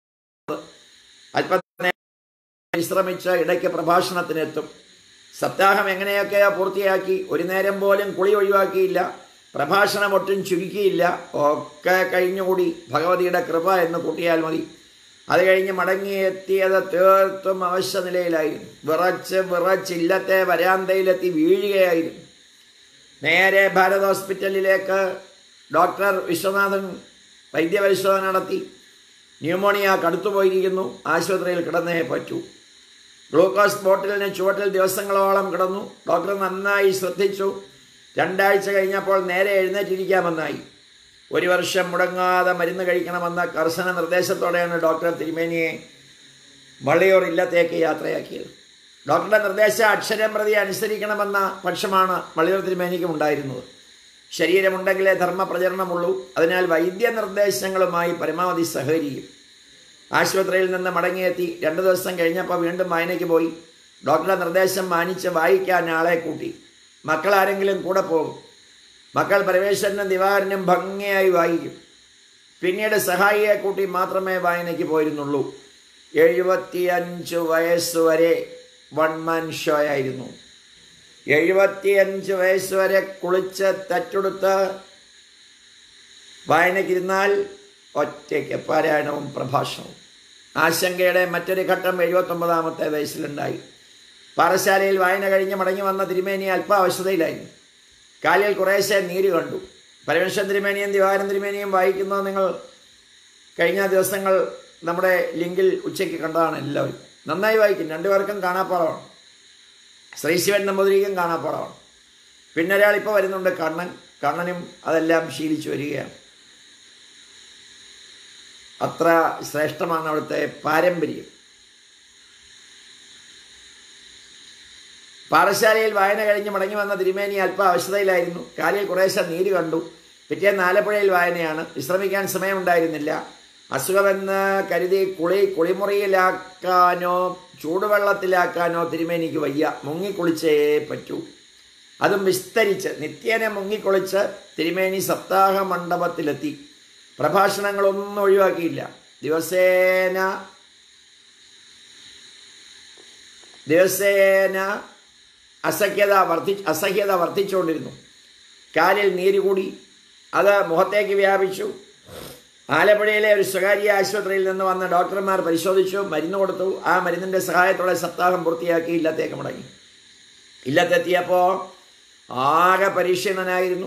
അല്പം വിശ്രമിച്ച് ഇടയ്ക്ക് പ്രഭാഷണത്തിനെത്തും. സപ്താഹം എങ്ങനെയൊക്കെയോ പൂർത്തിയാക്കി. ഒരു നേരം പോലും കുളി ഒഴിവാക്കിയില്ല. പ്രഭാഷണം ഒട്ടും ചുരുക്കിയില്ല. ഒക്കെ കഴിഞ്ഞുകൂടി. ഭഗവതിയുടെ കൃപ എന്ന് കൂട്ടിയാൽ മതി. അത് കഴിഞ്ഞ് മടങ്ങിയെത്തിയത് തീർത്തും അവശ്യ നിലയിലായിരുന്നു. വിറച്ച് വിറച്ചില്ലത്തെ വരാന്തയിലെത്തി വീഴുകയായിരുന്നു. നേരെ ഭാരത് ഹോസ്പിറ്റലിലേക്ക് ഡോക്ടർ വിശ്വനാഥൻ വൈദ്യപരിശോധന നടത്തി. ന്യൂമോണിയ കടുത്തുപോയിരിക്കുന്നു. ആശുപത്രിയിൽ കിടന്നേ പറ്റൂ. ഗ്ലൂക്കോസ് ബോട്ടിലിന് ചുവട്ടിൽ ദിവസങ്ങളോളം കിടന്നു. ഡോക്ടർ നന്നായി ശ്രദ്ധിച്ചു. രണ്ടാഴ്ച കഴിഞ്ഞപ്പോൾ നേരെ എഴുന്നേറ്റിരിക്കാമെന്നായി. ഒരു വർഷം മുടങ്ങാതെ മരുന്ന് കഴിക്കണമെന്ന കർശന നിർദ്ദേശത്തോടെയാണ് ഡോക്ടർ തിരുമേനിയെ വള്ളിയൂർ ഇല്ലത്തേക്ക് യാത്രയാക്കിയത്. ഡോക്ടറുടെ നിർദ്ദേശം അക്ഷരം പ്രതി അനുസരിക്കണമെന്ന പക്ഷമാണ് വള്ളിയൂർ തിരുമേനിക്കും ഉണ്ടായിരുന്നത്. ശരീരമുണ്ടെങ്കിലേ ധർമ്മപ്രചരണമുള്ളൂ. അതിനാൽ വൈദ്യ നിർദ്ദേശങ്ങളുമായി പരമാവധി സഹകരിക്കും. ആശുപത്രിയിൽ നിന്ന് മടങ്ങിയെത്തി രണ്ടു ദിവസം കഴിഞ്ഞപ്പോൾ വീണ്ടും വായനയ്ക്ക് പോയി. ഡോക്ടറുടെ നിർദ്ദേശം മാനിച്ച് വായിക്കാൻ ആളെ കൂട്ടി. മക്കൾ ആരെങ്കിലും കൂടെ പോകും. മക്കൾ പരമേശ്വരനും ദിവാകരനും ഭംഗിയായി വായിക്കും. പിന്നീട് സഹായിയെ കൂട്ടി മാത്രമേ വായനയ്ക്ക് പോയിരുന്നുള്ളൂ. എഴുപത്തിയഞ്ച് വയസ്സുവരെ വൺ മാൻ ഷോ ആയിരുന്നു. എഴുപത്തിയഞ്ച് വയസ്സുവരെ കുളിച്ച് തറ്റെടുത്ത് വായനയ്ക്കിരുന്നാൽ ഒറ്റയ്ക്ക് പാരായണവും പ്രഭാഷണവും. ആശങ്കയുടെ മറ്റൊരു ഘട്ടം എഴുപത്തൊമ്പതാമത്തെ വയസ്സിലുണ്ടായി. പാറശാലയിൽ വായന കഴിഞ്ഞ് മടങ്ങി വന്ന തിരുമേനി അല്പാവശതയിലായിരുന്നു. കാലിൽ കുറേശ്ശെ നീര് കണ്ടു. പരമേശ്വരൻ തിരുമേനിയും ദിവാകരൻ തിരുമേനിയും വായിക്കുന്നത് നിങ്ങൾ കഴിഞ്ഞ ദിവസങ്ങൾ നമ്മുടെ ലിങ്കിൽ ഉച്ചയ്ക്ക് കണ്ടതാണ്. എല്ലാവരും നന്നായി വായിക്കും. രണ്ടുപേർക്കും കാണാപ്പാടമാണ്. ശ്രീശിവൻ നമ്പൂതിരിക്കും കാണാപ്പാടമാണ്. പിന്നെ ഒരാൾ ഇപ്പോൾ വരുന്നുണ്ട്, കണ്ണൻ. കണ്ണനും അതെല്ലാം ശീലിച്ചു വരികയാണ്. അത്ര ശ്രേഷ്ഠമാണ് അവിടുത്തെ പാരമ്പര്യം. പാറശാലയിൽ വായന കഴിഞ്ഞ് മടങ്ങി വന്ന തിരുമേനി അല്പ അവശതയിലായിരുന്നു. കാലിൽ കുറേശ്ശെ നീര് കണ്ടു. പിറ്റേന്ന് ആലപ്പുഴയിൽ വായനയാണ്. വിശ്രമിക്കാൻ സമയമുണ്ടായിരുന്നില്ല. അസുഖമെന്ന് കരുതി കുളി കുളിമുറിയിലാക്കാനോ ചൂടുവെള്ളത്തിലാക്കാനോ തിരുമേനിക്ക് വയ്യ. മുങ്ങിക്കുളിച്ചേ പറ്റൂ. അതും വിസ്തരിച്ച് നിത്യേന മുങ്ങിക്കുളിച്ച് തിരുമേനി സപ്താഹ മണ്ഡപത്തിലെത്തി. പ്രഭാഷണങ്ങളൊന്നും ഒഴിവാക്കിയില്ല. ദിവസേന ദിവസേന അസഹ്യത വർദ്ധി അസഹ്യത വർദ്ധിച്ചുകൊണ്ടിരുന്നു. കാലിൽ നീര് കൂടി. അത് മുഖത്തേക്ക് വ്യാപിച്ചു. ആലപ്പുഴയിലെ ഒരു സ്വകാര്യ ആശുപത്രിയിൽ നിന്ന് വന്ന ഡോക്ടർമാർ പരിശോധിച്ചു, മരുന്ന് കൊടുത്തു. ആ മരുന്നിൻ്റെ സഹായത്തോടെ സപ്താഹം പൂർത്തിയാക്കി ഇല്ലത്തേക്ക് മടങ്ങി. ഇല്ലത്തെത്തിയപ്പോൾ ആകെ പരിശീലനായിരുന്നു.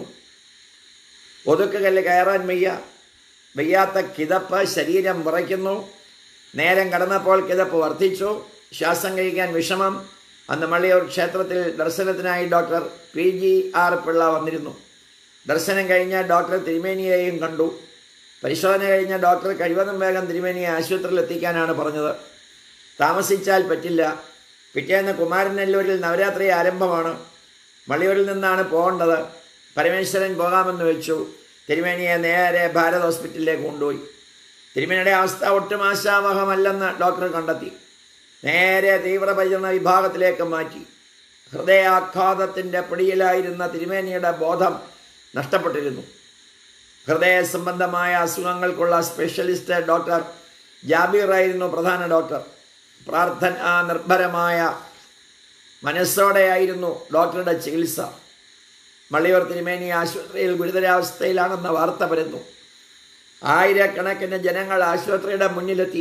ഒതുക്കുകല്ല് കയറാൻ വയ്യ. വയ്യാത്ത കിതപ്പ്, ശരീരം വിറയ്ക്കുന്നു. നേരം കടന്നപ്പോൾ കിതപ്പ് വർദ്ധിച്ചു. ശ്വാസം കഴിക്കാൻ വിഷമം. അന്ന് മള്ളിയൂർ ക്ഷേത്രത്തിൽ ദർശനത്തിനായി doctor P G R Pillai വന്നിരുന്നു. ദർശനം കഴിഞ്ഞ ഡോക്ടർ തിരുമേനിയെയും കണ്ടു. പരിശോധന കഴിഞ്ഞ ഡോക്ടർ കഴിവതും വേഗം തിരുമേനിയെ ആശുപത്രിയിൽ എത്തിക്കാനാണ് പറഞ്ഞത്. താമസിച്ചാൽ പറ്റില്ല. പിറ്റേന്ന് കുമാരനെല്ലൂരിൽ നവരാത്രി ആരംഭമാണ്. മള്ളിയൂരിൽ നിന്നാണ് പോകേണ്ടത്. പരമേശ്വരൻ പോകാമെന്ന് വെച്ചു. തിരുമേനിയെ നേരെ ഭാരത് ഹോസ്പിറ്റലിലേക്ക് കൊണ്ടുപോയി. തിരുമേനിയുടെ അവസ്ഥ ഒട്ടും ആശാവഹമല്ലെന്ന് ഡോക്ടർ കണ്ടെത്തി. നേരെ തീവ്രപരിചരണ വിഭാഗത്തിലേക്ക് മാറ്റി. ഹൃദയാഘാതത്തിൻ്റെ പിടിയിലായിരുന്ന തിരുമേനിയുടെ ബോധം നഷ്ടപ്പെട്ടിരുന്നു. ഹൃദയ സംബന്ധമായ അസുഖങ്ങൾക്കുള്ള സ്പെഷ്യലിസ്റ്റ് ഡോക്ടർ ജാബീറായിരുന്നു പ്രധാന ഡോക്ടർ. പ്രാർത്ഥന നിർഭരമായ മനസ്സോടെയായിരുന്നു ഡോക്ടറുടെ ചികിത്സ. മള്ളിയൂർ തിരുമേനി ആശുപത്രിയിൽ ഗുരുതരാവസ്ഥയിലാണെന്ന വാർത്ത പരന്നു. ആയിരക്കണക്കിന് ജനങ്ങൾ ആശുപത്രിയുടെ മുന്നിലെത്തി.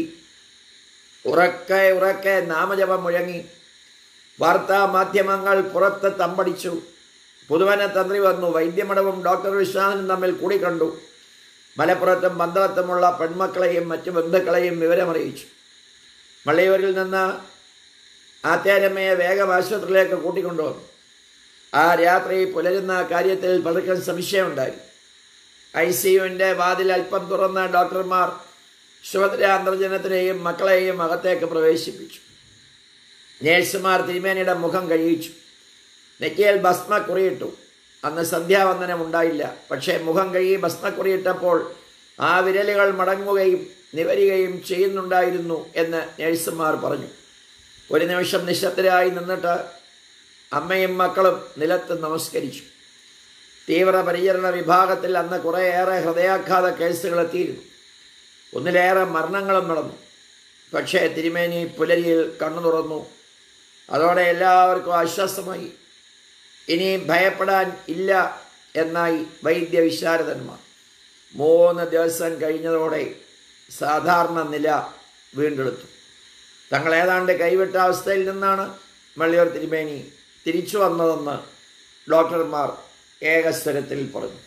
ഉറക്കെ ഉറക്കെ നാമജപം മുഴങ്ങി. വാർത്താ മാധ്യമങ്ങൾ പുറത്ത് തമ്പടിച്ചു. പുതുവന തന്ത്രി വന്നു. വൈദ്യമഠവും ഡോക്ടർ വിശ്വനാഥനും തമ്മിൽ കൂടിക്കണ്ടു. മലപ്പുറത്തും പന്തളത്തുമുള്ള പെൺമക്കളെയും മറ്റു ബന്ധുക്കളെയും വിവരമറിയിച്ചു. മള്ളിയൂരിൽ നിന്ന് ആത്യാരമ്മയെ വേഗം ആശുപത്രിയിലേക്ക് കൂട്ടിക്കൊണ്ടുവന്നു. ആ രാത്രി പുലരുന്ന കാര്യത്തിൽ പലർക്കും സംശയമുണ്ടായി. ഐ സി യുവിൻ്റെ വാതിൽ അല്പം തുറന്ന ഡോക്ടർമാർ ശുഭദ്രാന്തർജനത്തിനെയും മക്കളെയും അകത്തേക്ക് പ്രവേശിപ്പിച്ചു. നേഴ്സുമാർ തിരുമേനിയുടെ മുഖം കഴിയിച്ചു. നെറ്റിയിൽ ഭസ്മക്കുറിയിട്ടു. അന്ന് സന്ധ്യാവന്ദനം ഉണ്ടായില്ല. പക്ഷേ മുഖം കഴുകി ഭസ്മക്കുറിയിട്ടപ്പോൾ ആ വിരലുകൾ മടങ്ങുകയും നിവരുകയും ചെയ്യുന്നുണ്ടായിരുന്നു എന്ന് നേഴ്സുമാർ പറഞ്ഞു. ഒരു നിമിഷം നിശബ്ദരായി നിന്നിട്ട് അമ്മയും മക്കളും നിലത്ത് നമസ്കരിച്ചു. തീവ്രപരിചരണ വിഭാഗത്തിൽ അന്ന് കുറേയേറെ ഹൃദയാഘാത കേസുകൾ എത്തിയിരുന്നു. ഒന്നിലേറെ മരണങ്ങളും നടന്നു. പക്ഷേ തിരുമേനി പുലരിയിൽ കണ്ണു തുറന്നു. അതോടെ എല്ലാവർക്കും ആശ്വാസമായി. ഇനി ഭയപ്പെടാൻ ഇല്ല എന്നായി വൈദ്യവിശാരദന്മാർ. മൂന്ന് ദിവസം കഴിഞ്ഞതോടെ സാധാരണ നില വീണ്ടെടുത്തു. തങ്ങൾ ഏതാണ്ട് കൈവിട്ട അവസ്ഥയിൽ നിന്നാണ് മള്ളിയൂർ തിരുമേനി തിരിച്ചു വന്നതെന്ന് ഡോക്ടർമാർ ഏകസ്വരത്തിൽ പറഞ്ഞു.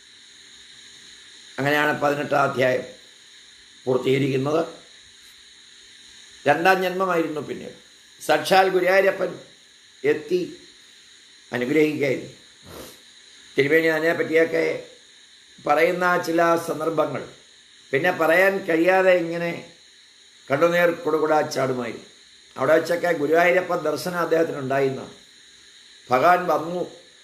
അങ്ങനെയാണ് പതിനെട്ടാം അധ്യായം പൂർത്തീകരിക്കുന്നത്. രണ്ടാം ജന്മമായിരുന്നു പിന്നീട്. സാക്ഷാൽ ഗുരുവായൂരപ്പൻ എത്തി അനുഗ്രഹിക്കുകയായിരുന്നു. തിരുമേനി അതിനെപ്പറ്റിയൊക്കെ പറയുന്ന ചില സന്ദർഭങ്ങൾ പിന്നെ പറയാൻ കഴിയാതെ ഇങ്ങനെ കണ്ണുനീർ കൊടുകൂടാ ചാടുമായിരുന്നു. അവിടെ വെച്ചൊക്കെ ഗുരുവായൂരപ്പൻ ദർശനം അദ്ദേഹത്തിനുണ്ടായിരുന്നു. ഭഗവാൻ വന്നു,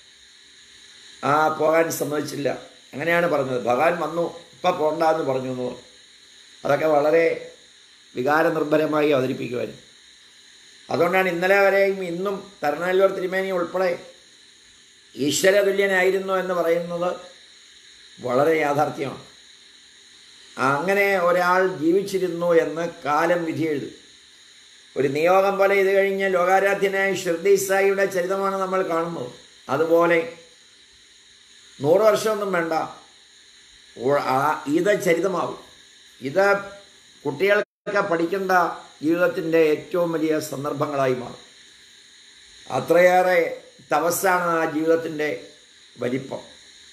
ആ പോകാൻ സമ്മതിച്ചില്ല. അങ്ങനെയാണ് പറഞ്ഞത്. ഭഗവാൻ വന്നു, ഇപ്പം പോകണ്ടെന്ന് പറഞ്ഞു എന്ന് പറഞ്ഞു. അതൊക്കെ വളരെ വികാരനിർഭരമായി അവതരിപ്പിക്കുവാനും. അതുകൊണ്ടാണ് ഇന്നലെ വരെയും ഇന്നും തരണനെല്ലൂർ തിരുമേനി ഉൾപ്പെടെ ഈശ്വരതുല്യനായിരുന്നു എന്ന് പറയുന്നത് വളരെ യാഥാർത്ഥ്യമാണ്. അങ്ങനെ ഒരാൾ ജീവിച്ചിരുന്നു എന്ന് കാലം വിധി എഴുതും. ഒരു നിയോഗം പോലെ ഇത് കഴിഞ്ഞ് ലോകാരാധ്യനായ ഷിർദി സായിയുടെ ചരിതമാണ് നമ്മൾ കാണുന്നത്. അതുപോലെ നൂറ് വർഷമൊന്നും വേണ്ട, ഇത് ചരിതമാവും. ഇത് കുട്ടികൾക്ക് പഠിക്കേണ്ട ജീവിതത്തിൻ്റെ ഏറ്റവും വലിയ സന്ദർഭങ്ങളായി മാറും. അത്രയേറെ തപസ്സാണ് ആ ജീവിതത്തിൻ്റെ വലിപ്പം.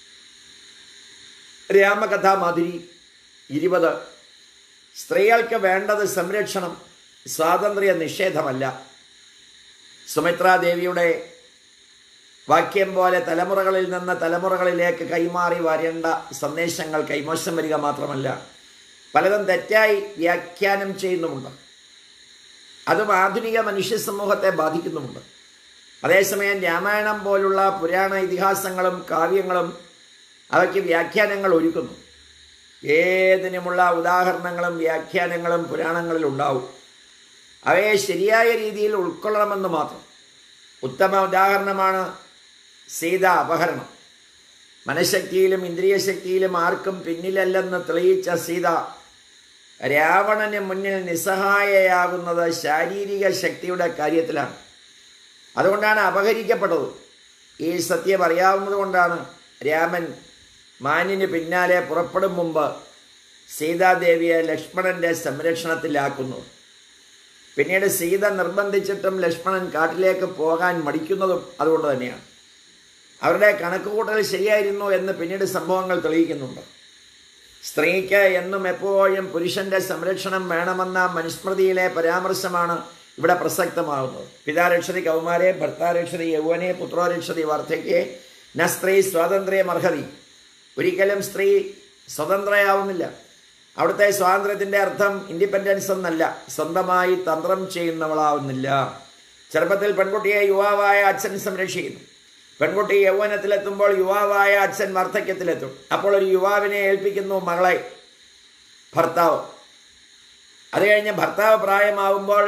രാമകഥാമാധുരി ഇരുപത്. സ്ത്രീകൾക്ക് വേണ്ടത് സംരക്ഷണം, സ്വാതന്ത്ര്യ നിഷേധമല്ല. സുമിത്രാദേവിയുടെ വാക്യം പോലെ തലമുറകളിൽ നിന്ന് തലമുറകളിലേക്ക് കൈമാറി വരേണ്ട സന്ദേശങ്ങൾ കൈമോശം വരിക മാത്രമല്ല, പലതും തെറ്റായി വ്യാഖ്യാനം ചെയ്യുന്നുമുണ്ട്. അതും ആധുനിക മനുഷ്യ സമൂഹത്തെ ബാധിക്കുന്നുമുണ്ട്. അതേസമയം രാമായണം പോലുള്ള പുരാണ ഇതിഹാസങ്ങളും കാവ്യങ്ങളും അവയ്ക്ക് വ്യാഖ്യാനങ്ങൾ ഒരുക്കുന്നു. ഏതിനുമുള്ള ഉദാഹരണങ്ങളും വ്യാഖ്യാനങ്ങളും പുരാണങ്ങളിൽ ഉണ്ടാവും. അവയെ ശരിയായ രീതിയിൽ ഉൾക്കൊള്ളണമെന്ന് മാത്രം. ഉത്തമ ഉദാഹരണമാണ് സീത അപഹരണം. മനഃശക്തിയിലും ഇന്ദ്രിയശക്തിയിലും ആർക്കും പിന്നിലല്ലെന്ന് തെളിയിച്ച സീത രാവണന് മുന്നിൽ നിസ്സഹായയാകുന്നത് ശാരീരിക ശക്തിയുടെ കാര്യത്തിലാണ്. അതുകൊണ്ടാണ് അപഹരിക്കപ്പെട്ടത്. ഈ സത്യം അറിയാവുന്നത് കൊണ്ടാണ് രാമൻ മാനിന് പിന്നാലെ പുറപ്പെടും മുമ്പ് സീതാദേവിയെ ലക്ഷ്മണൻ്റെ സംരക്ഷണത്തിലാക്കുന്നത്. പിന്നീട് സീത നിർബന്ധിച്ചിട്ടും ലക്ഷ്മണൻ കാട്ടിലേക്ക് പോകാൻ മടിക്കുന്നതും അതുകൊണ്ട് തന്നെയാണ്. അവരുടെ കണക്കുകൂട്ടൽ ശരിയായിരുന്നു എന്ന് പിന്നീട് സംഭവങ്ങൾ തെളിയിക്കുന്നുണ്ട്. സ്ത്രീക്ക് എന്നും എപ്പോഴും പുരുഷന്റെ സംരക്ഷണം വേണമെന്ന മനുസ്മൃതിയിലെ പരാമർശമാണ് ഇവിടെ പ്രസക്തമാകുന്നത്. പിതാരക്ഷതി കൗമാരെ, ഭർത്താരക്ഷതി യൗവനെ, പുത്രോരക്ഷതി വാർദ്ധക്യെ, ന സ്ത്രീ സ്വാതന്ത്ര്യമർഹതി. ഒരിക്കലും സ്ത്രീ സ്വതന്ത്രയാവുന്നില്ല. അവിടുത്തെ സ്വാതന്ത്ര്യത്തിൻ്റെ അർത്ഥം ഇൻഡിപെൻഡൻസ് എന്നല്ല, സ്വന്തമായി തന്ത്രം ചെയ്യുന്നവളാവുന്നില്ല. ചെറുപ്പത്തിൽ പെൺകുട്ടിയെ യുവാവായ അച്ഛൻ സംരക്ഷിക്കുന്നു. പെൺകുട്ടി യൗവനത്തിലെത്തുമ്പോൾ യുവാവായ അച്ഛൻ വാർദ്ധക്യത്തിലെത്തും. അപ്പോൾ ഒരു യുവാവിനെ ഏൽപ്പിക്കുന്നു മകളെ ഭർത്താവ്. അത് കഴിഞ്ഞ് ഭർത്താവ് പ്രായമാവുമ്പോൾ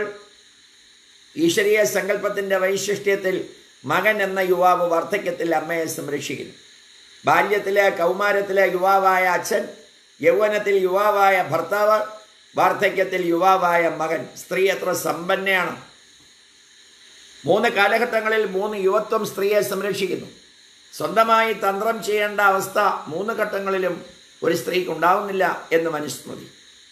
ഈശ്വരീയ സങ്കല്പത്തിൻ്റെ വൈശിഷ്ട്യത്തിൽ മകൻ എന്ന യുവാവ് വാർദ്ധക്യത്തിൽ അമ്മയെ സംരക്ഷിക്കുന്നു. ബാല്യത്തിലെ കൗമാരത്തിലെ യുവാവായ അച്ഛൻ, യൗവനത്തിൽ യുവാവായ ഭർത്താവ്, വാർദ്ധക്യത്തിൽ യുവാവായ മകൻ. സ്ത്രീ എത്ര സമ്പന്നയാണ്! മൂന്ന് കാലഘട്ടങ്ങളിൽ മൂന്ന് യുവത്വം സ്ത്രീയെ സംരക്ഷിക്കുന്നു. സ്വന്തമായി തന്ത്രം ചെയ്യേണ്ട അവസ്ഥ മൂന്ന് ഘട്ടങ്ങളിലും ഒരു സ്ത്രീക്ക് ഉണ്ടാവുന്നില്ല എന്ന് മനുസ്മൃതി.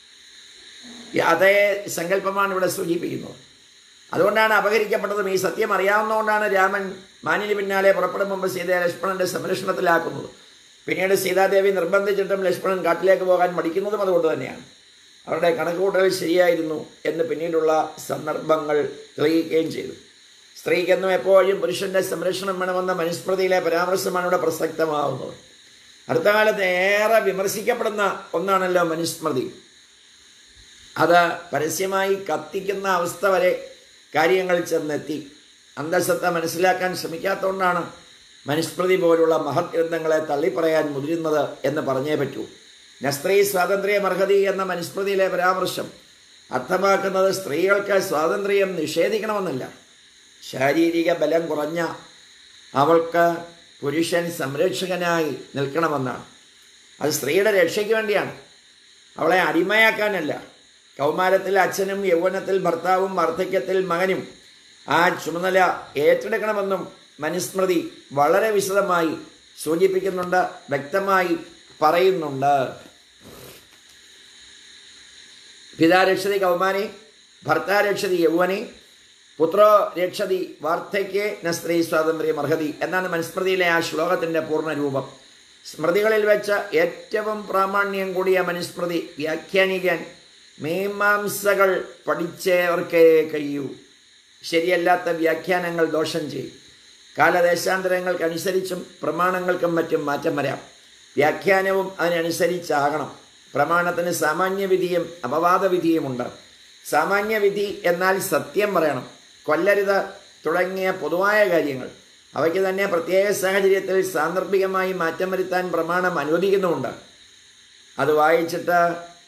അതേ സങ്കല്പമാണ് ഇവിടെ സൂചിപ്പിക്കുന്നത്. അതുകൊണ്ടാണ് അപഹരിക്കപ്പെട്ടതും. ഈ സത്യം അറിയാവുന്നതുകൊണ്ടാണ് രാമൻ മാനിന് പിന്നാലെ പുറപ്പെടും മുമ്പ് സീതയെ ലക്ഷ്മണന്റെ സംരക്ഷണത്തിലാക്കുന്നത്. പിന്നീട് സീതാദേവി നിർബന്ധിച്ചിട്ടും ലക്ഷ്മണൻ കാട്ടിലേക്ക് പോകാൻ മടിക്കുന്നതും അതുകൊണ്ട് തന്നെയാണ്. അവരുടെ കണക്കുകൂട്ടൽ ശരിയായിരുന്നു എന്ന് പിന്നീടുള്ള സന്ദർഭങ്ങൾ തെളിയിക്കുകയും ചെയ്തു. സ്ത്രീക്കെന്നും എപ്പോഴും പുരുഷന്റെ സംരക്ഷണം വേണമെന്ന മനുസ്മൃതിയിലെ പരാമർശമാണ് ഇവിടെ പ്രസക്തമാവുന്നത്. അടുത്ത കാലത്ത് ഏറെ വിമർശിക്കപ്പെടുന്ന ഒന്നാണല്ലോ മനുസ്മൃതി. അത് പരസ്യമായി കത്തിക്കുന്ന അവസ്ഥ വരെ കാര്യങ്ങൾ ചെന്നെത്തി. അന്തഃസത്ത മനസ്സിലാക്കാൻ ശ്രമിക്കാത്തതുകൊണ്ടാണ് മനുസ്മൃതി പോലുള്ള മഹത് ഗ്രന്ഥങ്ങളെ തള്ളിപ്പറയാൻ മുതിരുന്നത് എന്ന് പറഞ്ഞേ പറ്റൂ. ന സ്ത്രീ സ്വാതന്ത്ര്യമർഹതി എന്ന മനുസ്മൃതിയിലെ പരാമർശം അർത്ഥമാക്കുന്നത് സ്ത്രീകൾക്ക് സ്വാതന്ത്ര്യം നിഷേധിക്കണമെന്നല്ല. ശാരീരിക ബലം കുറഞ്ഞ അവൾക്ക് പുരുഷൻ സംരക്ഷകനായി നിൽക്കണമെന്നാണ്. അത് സ്ത്രീയുടെ രക്ഷയ്ക്ക് വേണ്ടിയാണ്, അവളെ അടിമയാക്കാനല്ല. കൗമാരത്തിൽ അച്ഛനും യൗവനത്തിൽ ഭർത്താവും വാർദ്ധക്യത്തിൽ മകനും ആ ചുമതല ഏറ്റെടുക്കണമെന്നും മനുസ്മൃതി വളരെ വിശദമായി സൂചിപ്പിക്കുന്നുണ്ട്, വ്യക്തമായി പറയുന്നുണ്ട്. പിതാരക്ഷതി കൗമാനെ, ഭർത്താരക്ഷതി യൗവനെ, പുത്രോ രക്ഷതി വാർദ്ധക്യെ ന സ്ത്രീ സ്വാതന്ത്ര്യമർഹതി എന്നാണ് മനുസ്മൃതിയിലെ ആ ശ്ലോകത്തിൻ്റെ പൂർണ്ണരൂപം. സ്മൃതികളിൽ വെച്ച് ഏറ്റവും പ്രാമാണ്യം കൂടിയ മനുസ്മൃതി വ്യാഖ്യാനിക്കാൻ മീമാംസകൾ പഠിച്ചവർക്കേ കഴിയൂ. ശരിയല്ലാത്ത വ്യാഖ്യാനങ്ങൾ ദോഷം ചെയ്യും. കാലദേശാന്തരങ്ങൾക്കനുസരിച്ചും പ്രമാണങ്ങൾക്കും മറ്റും മാറ്റം വരാം. വ്യാഖ്യാനവും അതിനനുസരിച്ചാകണം. പ്രമാണത്തിന് സാമാന്യവിധിയും അപവാദവിധിയുമുണ്ട്. സാമാന്യവിധി എന്നാൽ സത്യം പറയണം, കൊല്ലരുത് തുടങ്ങിയ പൊതുവായ കാര്യങ്ങൾ. അവയ്ക്ക് തന്നെ പ്രത്യേക സാഹചര്യത്തിൽ സാന്ദർഭികമായി മാറ്റം വരുത്താൻ പ്രമാണം അനുവദിക്കുന്നുമുണ്ട്. അത് വായിച്ചിട്ട്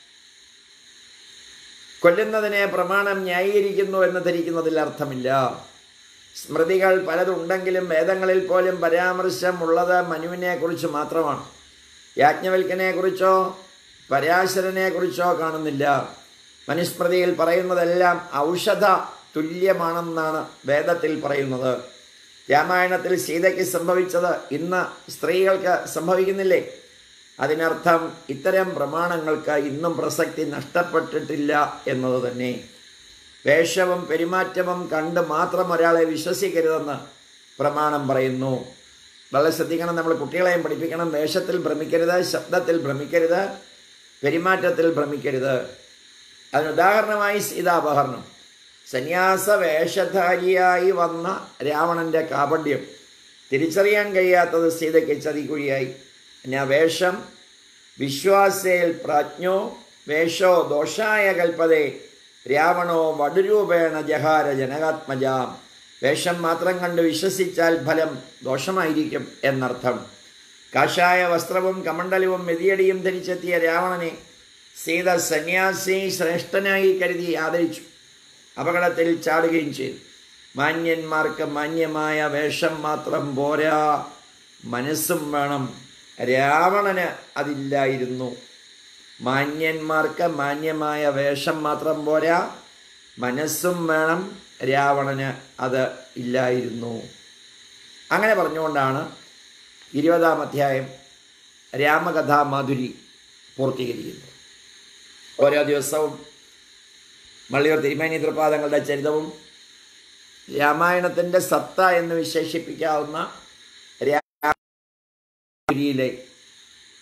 കൊല്ലുന്നതിനെ പ്രമാണം ന്യായീകരിക്കുന്നു എന്ന് ധരിക്കുന്നതിൽ അർത്ഥമില്ല. സ്മൃതികൾ പലതുണ്ടെങ്കിലും വേദങ്ങളിൽ പോലും പരാമർശമുള്ളത് മനുവിനെ കുറിച്ച് മാത്രമാണ്. യാജ്ഞവൽക്കനെ കുറിച്ചോ പരാശരനെ കുറിച്ചോ കാണുന്നില്ല. മനുസ്മൃതിയിൽ പറയുന്നതെല്ലാം ഔഷധ തുല്യമാണെന്നാണ് വേദത്തിൽ പറയുന്നത്. രാമായണത്തിൽ സീതയ്ക്ക് സംഭവിച്ചത് ഇന്ന് സ്ത്രീകൾക്ക് സംഭവിക്കുന്നില്ലേ? അതിനർത്ഥം ഇത്തരം പ്രമാണങ്ങൾക്ക് ഇന്നും പ്രസക്തി നഷ്ടപ്പെട്ടിട്ടില്ല എന്നത് തന്നെ. വേഷവും പെരുമാറ്റവും കണ്ട് മാത്രം ഒരാളെ വിശ്വസിക്കരുതെന്ന് പ്രമാണം പറയുന്നു. വളരെ ശ്രദ്ധിക്കണം, നമ്മൾ കുട്ടികളെയും പഠിപ്പിക്കണം. വേഷത്തിൽ ഭ്രമിക്കരുത്, ശബ്ദത്തിൽ ഭ്രമിക്കരുത്, പെരുമാറ്റത്തിൽ ഭ്രമിക്കരുത്. അതിനുദാഹരണമായി സീതാപഹരണം. സന്യാസ വേഷധാരിയായി വന്ന രാവണൻ്റെ കാപഢ്യം തിരിച്ചറിയാൻ കഴിയാത്തത് സീതയ്ക്ക് ചതിക്കുഴിയായി. ഞാൻ വേഷം വിശ്വാസേൽ പ്രാജ്ഞോ വേഷോ ദോഷായ കൽപ്പതേ രാവണോ വടുരൂപേണ ജഹാര ജനകാത്മജാം. വേഷം മാത്രം കണ്ട് വിശ്വസിച്ചാൽ ഫലം ദോഷമായിരിക്കും എന്നർത്ഥം. കാഷായ വസ്ത്രവും കമണ്ഡലവും മെതിയടിയും ധരിച്ചെത്തിയ രാവണനെ സീത സന്യാസി ശ്രേഷ്ഠനായി കരുതി ആദരിച്ചു. അപകടത്തിൽ ചാടുകയും ചെയ്തു. മാന്യന്മാർക്ക് മാന്യമായ വേഷം മാത്രം പോരാ, മനസ്സും വേണം. രാവണന് അതില്ലായിരുന്നു. മാന്യന്മാർക്ക് മാന്യമായ വേഷം മാത്രം പോരാ, മനസ്സും വേണം. രാവണന് അത് ഇല്ലായിരുന്നു. അങ്ങനെ പറഞ്ഞുകൊണ്ടാണ് ഇരുപതാം അധ്യായം രാമകഥാ മാധുരി പൂർത്തീകരിക്കുന്നത്. ഓരോ ദിവസവും മള്ളിയൂർ തിരുമേനി തൃപാദങ്ങളുടെ ചരിതവും രാമായണത്തിൻ്റെ സത്ത എന്ന് വിശേഷിപ്പിക്കാവുന്ന രാമപുരിയിലെ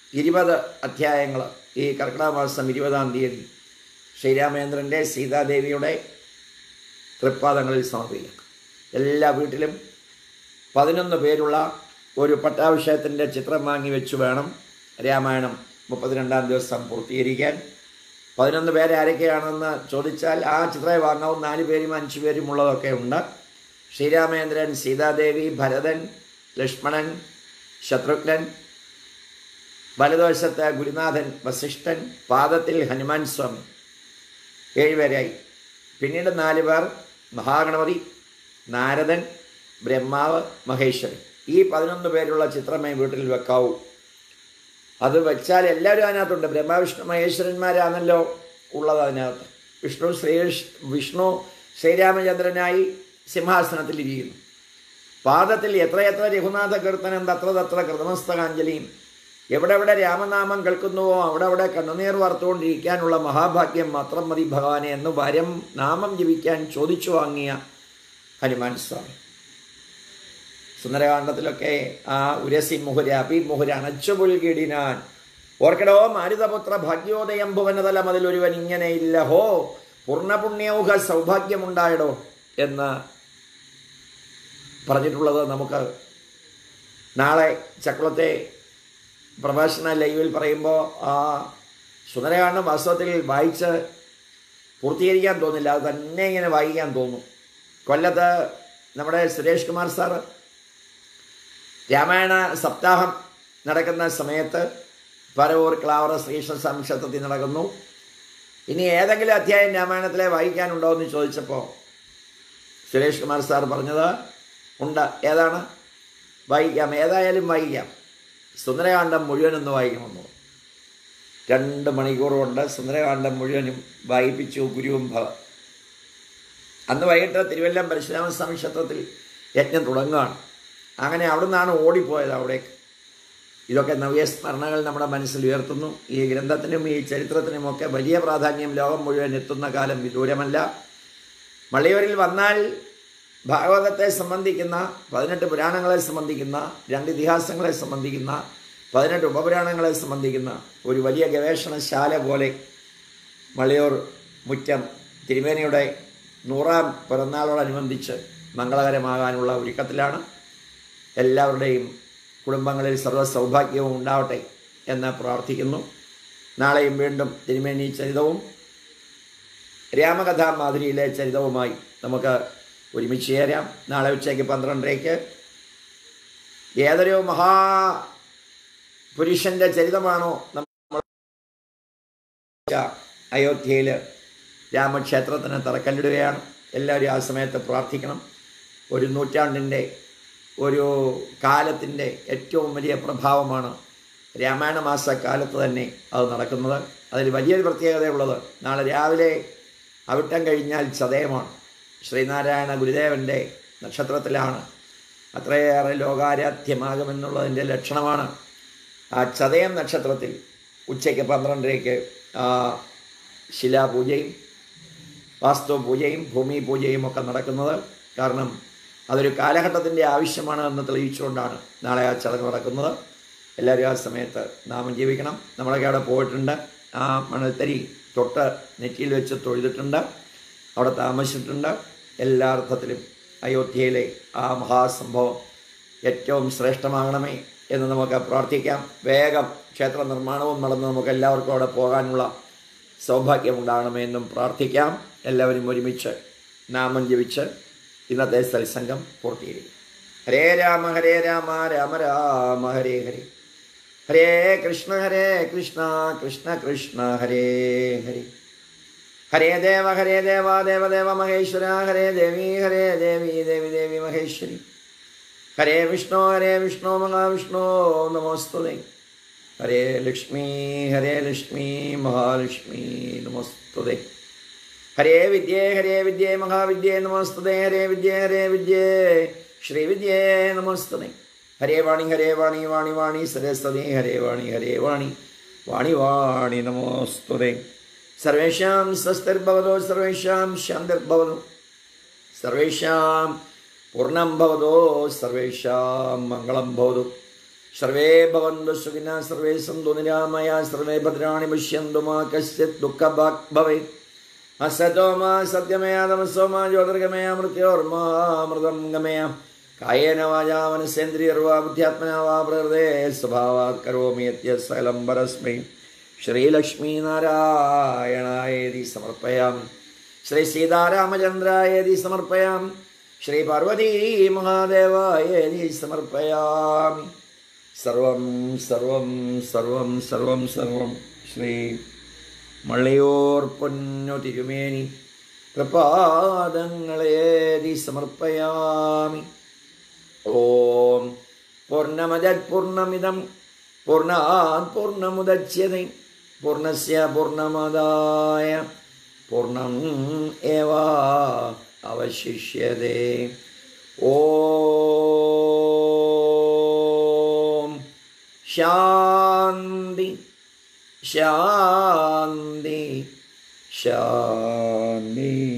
ഇരുപത് അധ്യായങ്ങൾ ഈ കർക്കിടക മാസം ഇരുപതാം തീയതി ശ്രീരാമചന്ദ്രൻ്റെ സീതാദേവിയുടെ തൃപ്പാദങ്ങളിൽ സമർപ്പിക്കുക. എല്ലാ വീട്ടിലും പതിനൊന്ന് പേരുള്ള ഒരു പട്ടാഭിഷേകത്തിൻ്റെ ചിത്രം വാങ്ങി വെച്ച് വേണം രാമായണം മുപ്പത്തിരണ്ടാം ദിവസം പൂർത്തീകരിക്കാൻ. പതിനൊന്ന് പേര് ആരൊക്കെയാണെന്ന് ചോദിച്ചാൽ ആ ചിത്രമേ വാങ്ങാവും. നാല് പേരും അഞ്ച് പേരും ഉള്ളതൊക്കെ ഉണ്ട്. ശ്രീരാമചന്ദ്രൻ, സീതാദേവി, ഭരതൻ, ലക്ഷ്മണൻ, ശത്രുഘ്നൻ, വലതുവശത്ത് ഗുരുനാഥൻ വസിഷ്ഠൻ, പാദത്തിൽ ഹനുമാൻ സ്വാമി, ഏഴുപേരായി. പിന്നീട് നാല് പേർ മഹാഗണപതി, നാരദൻ, ബ്രഹ്മാവ്, മഹേശ്വരൻ. ഈ പതിനൊന്ന് പേരുള്ള ചിത്രമേ വീട്ടിൽ വെക്കാവൂ. അത് വെച്ചാൽ എല്ലാവരും അതിനകത്തുണ്ട്. ബ്രഹ്മാവിഷ്ണു മഹേശ്വരന്മാരാണല്ലോ ഉള്ളത് അതിനകത്ത്. വിഷ്ണു ശ്രീ വിഷ്ണു ശ്രീരാമചന്ദ്രനായി സിംഹാസനത്തിലിരിക്കുന്നു. പാദത്തിൽ എത്രയെത്ര രഘുനാഥ കീർത്തനം തത്ര തത്ര കൃതമസ്തകാഞ്ജലിയും. എവിടെ എവിടെ രാമനാമം കേൾക്കുന്നുവോ അവിടെ അവിടെ കണ്ണുനീർ വാർത്തുകൊണ്ടിരിക്കാനുള്ള മഹാഭാഗ്യം മാത്രം മതി ഭഗവാനെ എന്ന് വരം നാമം ജപിക്കാൻ ചോദിച്ചു വാങ്ങിയ ഹനുമാൻ സ്വാമി. സുന്ദരകാണ്ഡത്തിലൊക്കെ ആ ഉരസി മുഹുര അപി മുഹുര അണച്ചു പുൽകിടിനാൻ ഓർക്കടോ മാരുതപുത്ര ഭാഗ്യോദയം ഭുവനതലം അതിലൊരുവൻ ഇങ്ങനെയില്ല ഹോ പൂർണ്ണപുണ്യൗഹ സൗഭാഗ്യമുണ്ടായടോ എന്ന് പറഞ്ഞിട്ടുള്ളത് നമുക്ക് നാളെ ചക്കുളത്തെ പ്രഭാഷണ ലൈവിൽ പറയുമ്പോൾ ആ സുന്ദരകാണ്ഡം വാസ്തവത്തിൽ വായിച്ച് പൂർത്തീകരിക്കാൻ തോന്നില്ല. അത് തന്നെ ഇങ്ങനെ വായിക്കാൻ തോന്നും. കൊല്ലത്ത് നമ്മുടെ സുരേഷ് കുമാർ സാറ് രാമായണ സപ്താഹം നടക്കുന്ന സമയത്ത് പരവൂർ ക്ലാവറ ശ്രീകൃഷ്ണസ്വാമി ക്ഷേത്രത്തിൽ നടക്കുന്നു. ഇനി ഏതെങ്കിലും അധ്യായം രാമായണത്തിലെ വായിക്കാനുണ്ടോ എന്ന് ചോദിച്ചപ്പോൾ സുരേഷ് കുമാർ സാർ പറഞ്ഞത് ഉണ്ട്. ഏതാണ്? വായിക്കാം, ഏതായാലും വായിക്കാം. സുന്ദരകാണ്ഡം മുഴുവനൊന്ന് വായിക്കണമെന്നു. രണ്ട് മണിക്കൂർ കൊണ്ട് സുന്ദരകാണ്ഡം മുഴുവനും വായിപ്പിച്ചു ഗുരുവും ഭവ. അന്ന് വൈകിട്ട് തിരുവല്ലം പരശുരാമസ്വാമി ക്ഷേത്രത്തിൽ യജ്ഞം തുടങ്ങുകയാണ്. അങ്ങനെ അവിടെ നിന്നാണ് ഓടിപ്പോയത് അവിടേക്ക്. ഇതൊക്കെ നവ്യസ്മരണകൾ നമ്മുടെ മനസ്സിൽ ഉയർത്തുന്നു. ഈ ഗ്രന്ഥത്തിനും ഈ ചരിത്രത്തിനുമൊക്കെ വലിയ പ്രാധാന്യം ലോകം മുഴുവൻ എത്തുന്ന കാലം വിദൂരമല്ല. മലയൂരിൽ വന്നാൽ ഭാഗവതത്തെ സംബന്ധിക്കുന്ന പതിനെട്ട് പുരാണങ്ങളെ സംബന്ധിക്കുന്ന രണ്ട് ഇതിഹാസങ്ങളെ സംബന്ധിക്കുന്ന പതിനെട്ട് ഉപപുരാണങ്ങളെ സംബന്ധിക്കുന്ന ഒരു വലിയ ഗവേഷണശാല പോലെ മലയൂർ മുറ്റം തിരുമേനിയുടെ നൂറാം പിറന്നാളോടനുബന്ധിച്ച് മംഗളകരമാകാനുള്ള ഒരുക്കത്തിലാണ്. എല്ലാവരുടെയും കുടുംബങ്ങളിൽ സർവ്വ സൗഭാഗ്യവും ഉണ്ടാവട്ടെ എന്ന് പ്രാർത്ഥിക്കുന്നു. നാളെയും വീണ്ടും തിരുമേനി ചരിതവും രാമകഥാ മാധുരിയിലെ ചരിതവുമായി നമുക്ക് ഒരുമിച്ച് ചേരാം. നാളെ ഉച്ചയ്ക്ക് പന്ത്രണ്ടരയ്ക്ക് ഏതൊരു മഹാപുരുഷൻ്റെ ചരിതമാണോ നമ്മൾ അയോധ്യയിൽ രാമക്ഷേത്രത്തിന് തറക്കല്ലിടുകയാണ്. എല്ലാവരും ആ സമയത്ത് പ്രാർത്ഥിക്കണം. ഒരു നൂറ്റാണ്ടിൻ്റെ ഒരു കാലത്തിൻ്റെ ഏറ്റവും വലിയ പ്രഭാവമാണ് രാമായണ മാസക്കാലത്ത് തന്നെ അത് നടക്കുന്നത്. അതിൽ വലിയൊരു പ്രത്യേകതയുള്ളത് നാളെ രാവിലെ അവിട്ടം കഴിഞ്ഞാൽ ചതയമാണ്. ശ്രീനാരായണ ഗുരുദേവൻ്റെ നക്ഷത്രത്തിലാണ്. അത്രയേറെ ലോകാരാധ്യമാകുമെന്നുള്ളതിൻ്റെ ലക്ഷണമാണ്. ആ ചതയം നക്ഷത്രത്തിൽ ഉച്ചയ്ക്ക് പന്ത്രണ്ടരയ്ക്ക് ശിലാപൂജയും വാസ്തു പൂജയും ഭൂമി പൂജയും ഒക്കെ നടക്കുന്നത്. കാരണം അതൊരു കാലഘട്ടത്തിൻ്റെ ആവശ്യമാണ് എന്ന് തെളിയിച്ചുകൊണ്ടാണ് നാളെ ആ ചടങ്ങ് നടക്കുന്നത്. എല്ലാവരും ആ സമയത്ത് നാമം ജീവിക്കണം. നമ്മളൊക്കെ അവിടെ പോയിട്ടുണ്ട്. ആ മണൽത്തരി തൊട്ട് നെറ്റിയിൽ വെച്ച് തൊഴുതിട്ടുണ്ട്, അവിടെ താമസിച്ചിട്ടുണ്ട്. എല്ലാ അർത്ഥത്തിലും അയോധ്യയിലെ ആ മഹാസംഭവം ഏറ്റവും ശ്രേഷ്ഠമാകണമേ എന്ന് നമുക്ക് പ്രാർത്ഥിക്കാം. വേഗം ക്ഷേത്ര നിർമ്മാണവും നടന്ന് നമുക്ക് എല്ലാവർക്കും അവിടെ പോകാനുള്ള സൗഭാഗ്യമുണ്ടാകണമേ എന്നും പ്രാർത്ഥിക്കാം. എല്ലാവരും ഒരുമിച്ച് നാമം ജപിച്ച് ഇന്നത്തെ സത്സംഗം പൂർത്തീകരിക്കും. ഹരേ രാമ ഹരേ രാമ രാമ രാമ ഹരേ ഹരേ, ഹരേ കൃഷ്ണ ഹരേ കൃഷ്ണ കൃഷ്ണ കൃഷ്ണ ഹരേ ഹരേ, ഹരേ ദേവ ഹരേ ദേവ ദേവദേവ മഹേശ്വര, ഹരേ ദേവി ഹരേ ദേവി ദേവി ദേവി മഹേശ്വരി, ഹരേ വിഷ്ണു ഹരേ വിഷ്ണു മഹാവിഷ്ണു നമോസ്തുതേ, ഹരേ ലക്ഷ്മി ഹരേ ലക്ഷ്മി മഹാലക്ഷ്മി നമോസ്തുതേ, ഹരേ വിദ്യേ ഹരേ വിദ്യേ മഹാവിദ്യേ നമോസ്തുതേ, ഹരേ വിദ്യേ ഹരേ വിദ്യേ ശ്രീവിദ്യേ നമോസ്തുതേ, ഹരേ വാണി ഹരേ വാണി വാണി വാണി സരസ്വതി, ഹരേ വാണി ഹരേ വാണി വാണി വാണി നമോസ്തുതേ. സർവേഷാം സ്വസ്തിർഭവതോ സർവേഷാം ശാന്തിർഭവതോ സർവേഷാം പൂർണ്ണം ഭവതോ സർവേഷാം മംഗളം ഭവതോ. സർവേ ഭവന്തു സുഖിനഃ സർവേ സന്തു നിരാമയാഃ സർവേ ഭദ്രാണി പശ്യന്തു മാ കശ്ചിത് ദുഃഖഭാഗ് ഭവേത്. അസതോ മാ സത്യമയ തമസോ മാ ജ്യോതിർഗമയ മൃത്യോർമാ അമൃതം ഗമയ. കായേന വാചാ മനസേന്ദ്രിയർവാ ബുദ്ധ്യാത്മനാ വാ പ്രകൃതേ സ്വഭാവാത് കരോമി യദ്യത് സകലം പരസ്മൈ ശ്രീലക്ഷ്മീനാരായണായേതി സമർപ്പയാമി. ശ്രീ സീതാരാമചന്ദ്രായേതി സമർപ്പയാമി. ശ്രീ പാർവതീ മഹാദേവായേതി സമർപ്പയാമി. സർവം സർവം സർവം സർവം സർവം ശ്രീ മള്ളിയൂർ പൊന്നു തിരുമേനി പ്രപാദങ്ങളേതി സമർപ്പയാമി. ഓം പൂർണ്ണമദഃ പൂർണ്ണമിദം പൂർണ്ണാത് പൂർണ്ണമുദച്യതേ പൂർണ്ണസ്യ പൂർണ്ണമാദായ പൂർണ്ണം ഏവാ അവശിഷ്യതേ. ഓം ശാന്തി ശാന്തി ശാന്തി.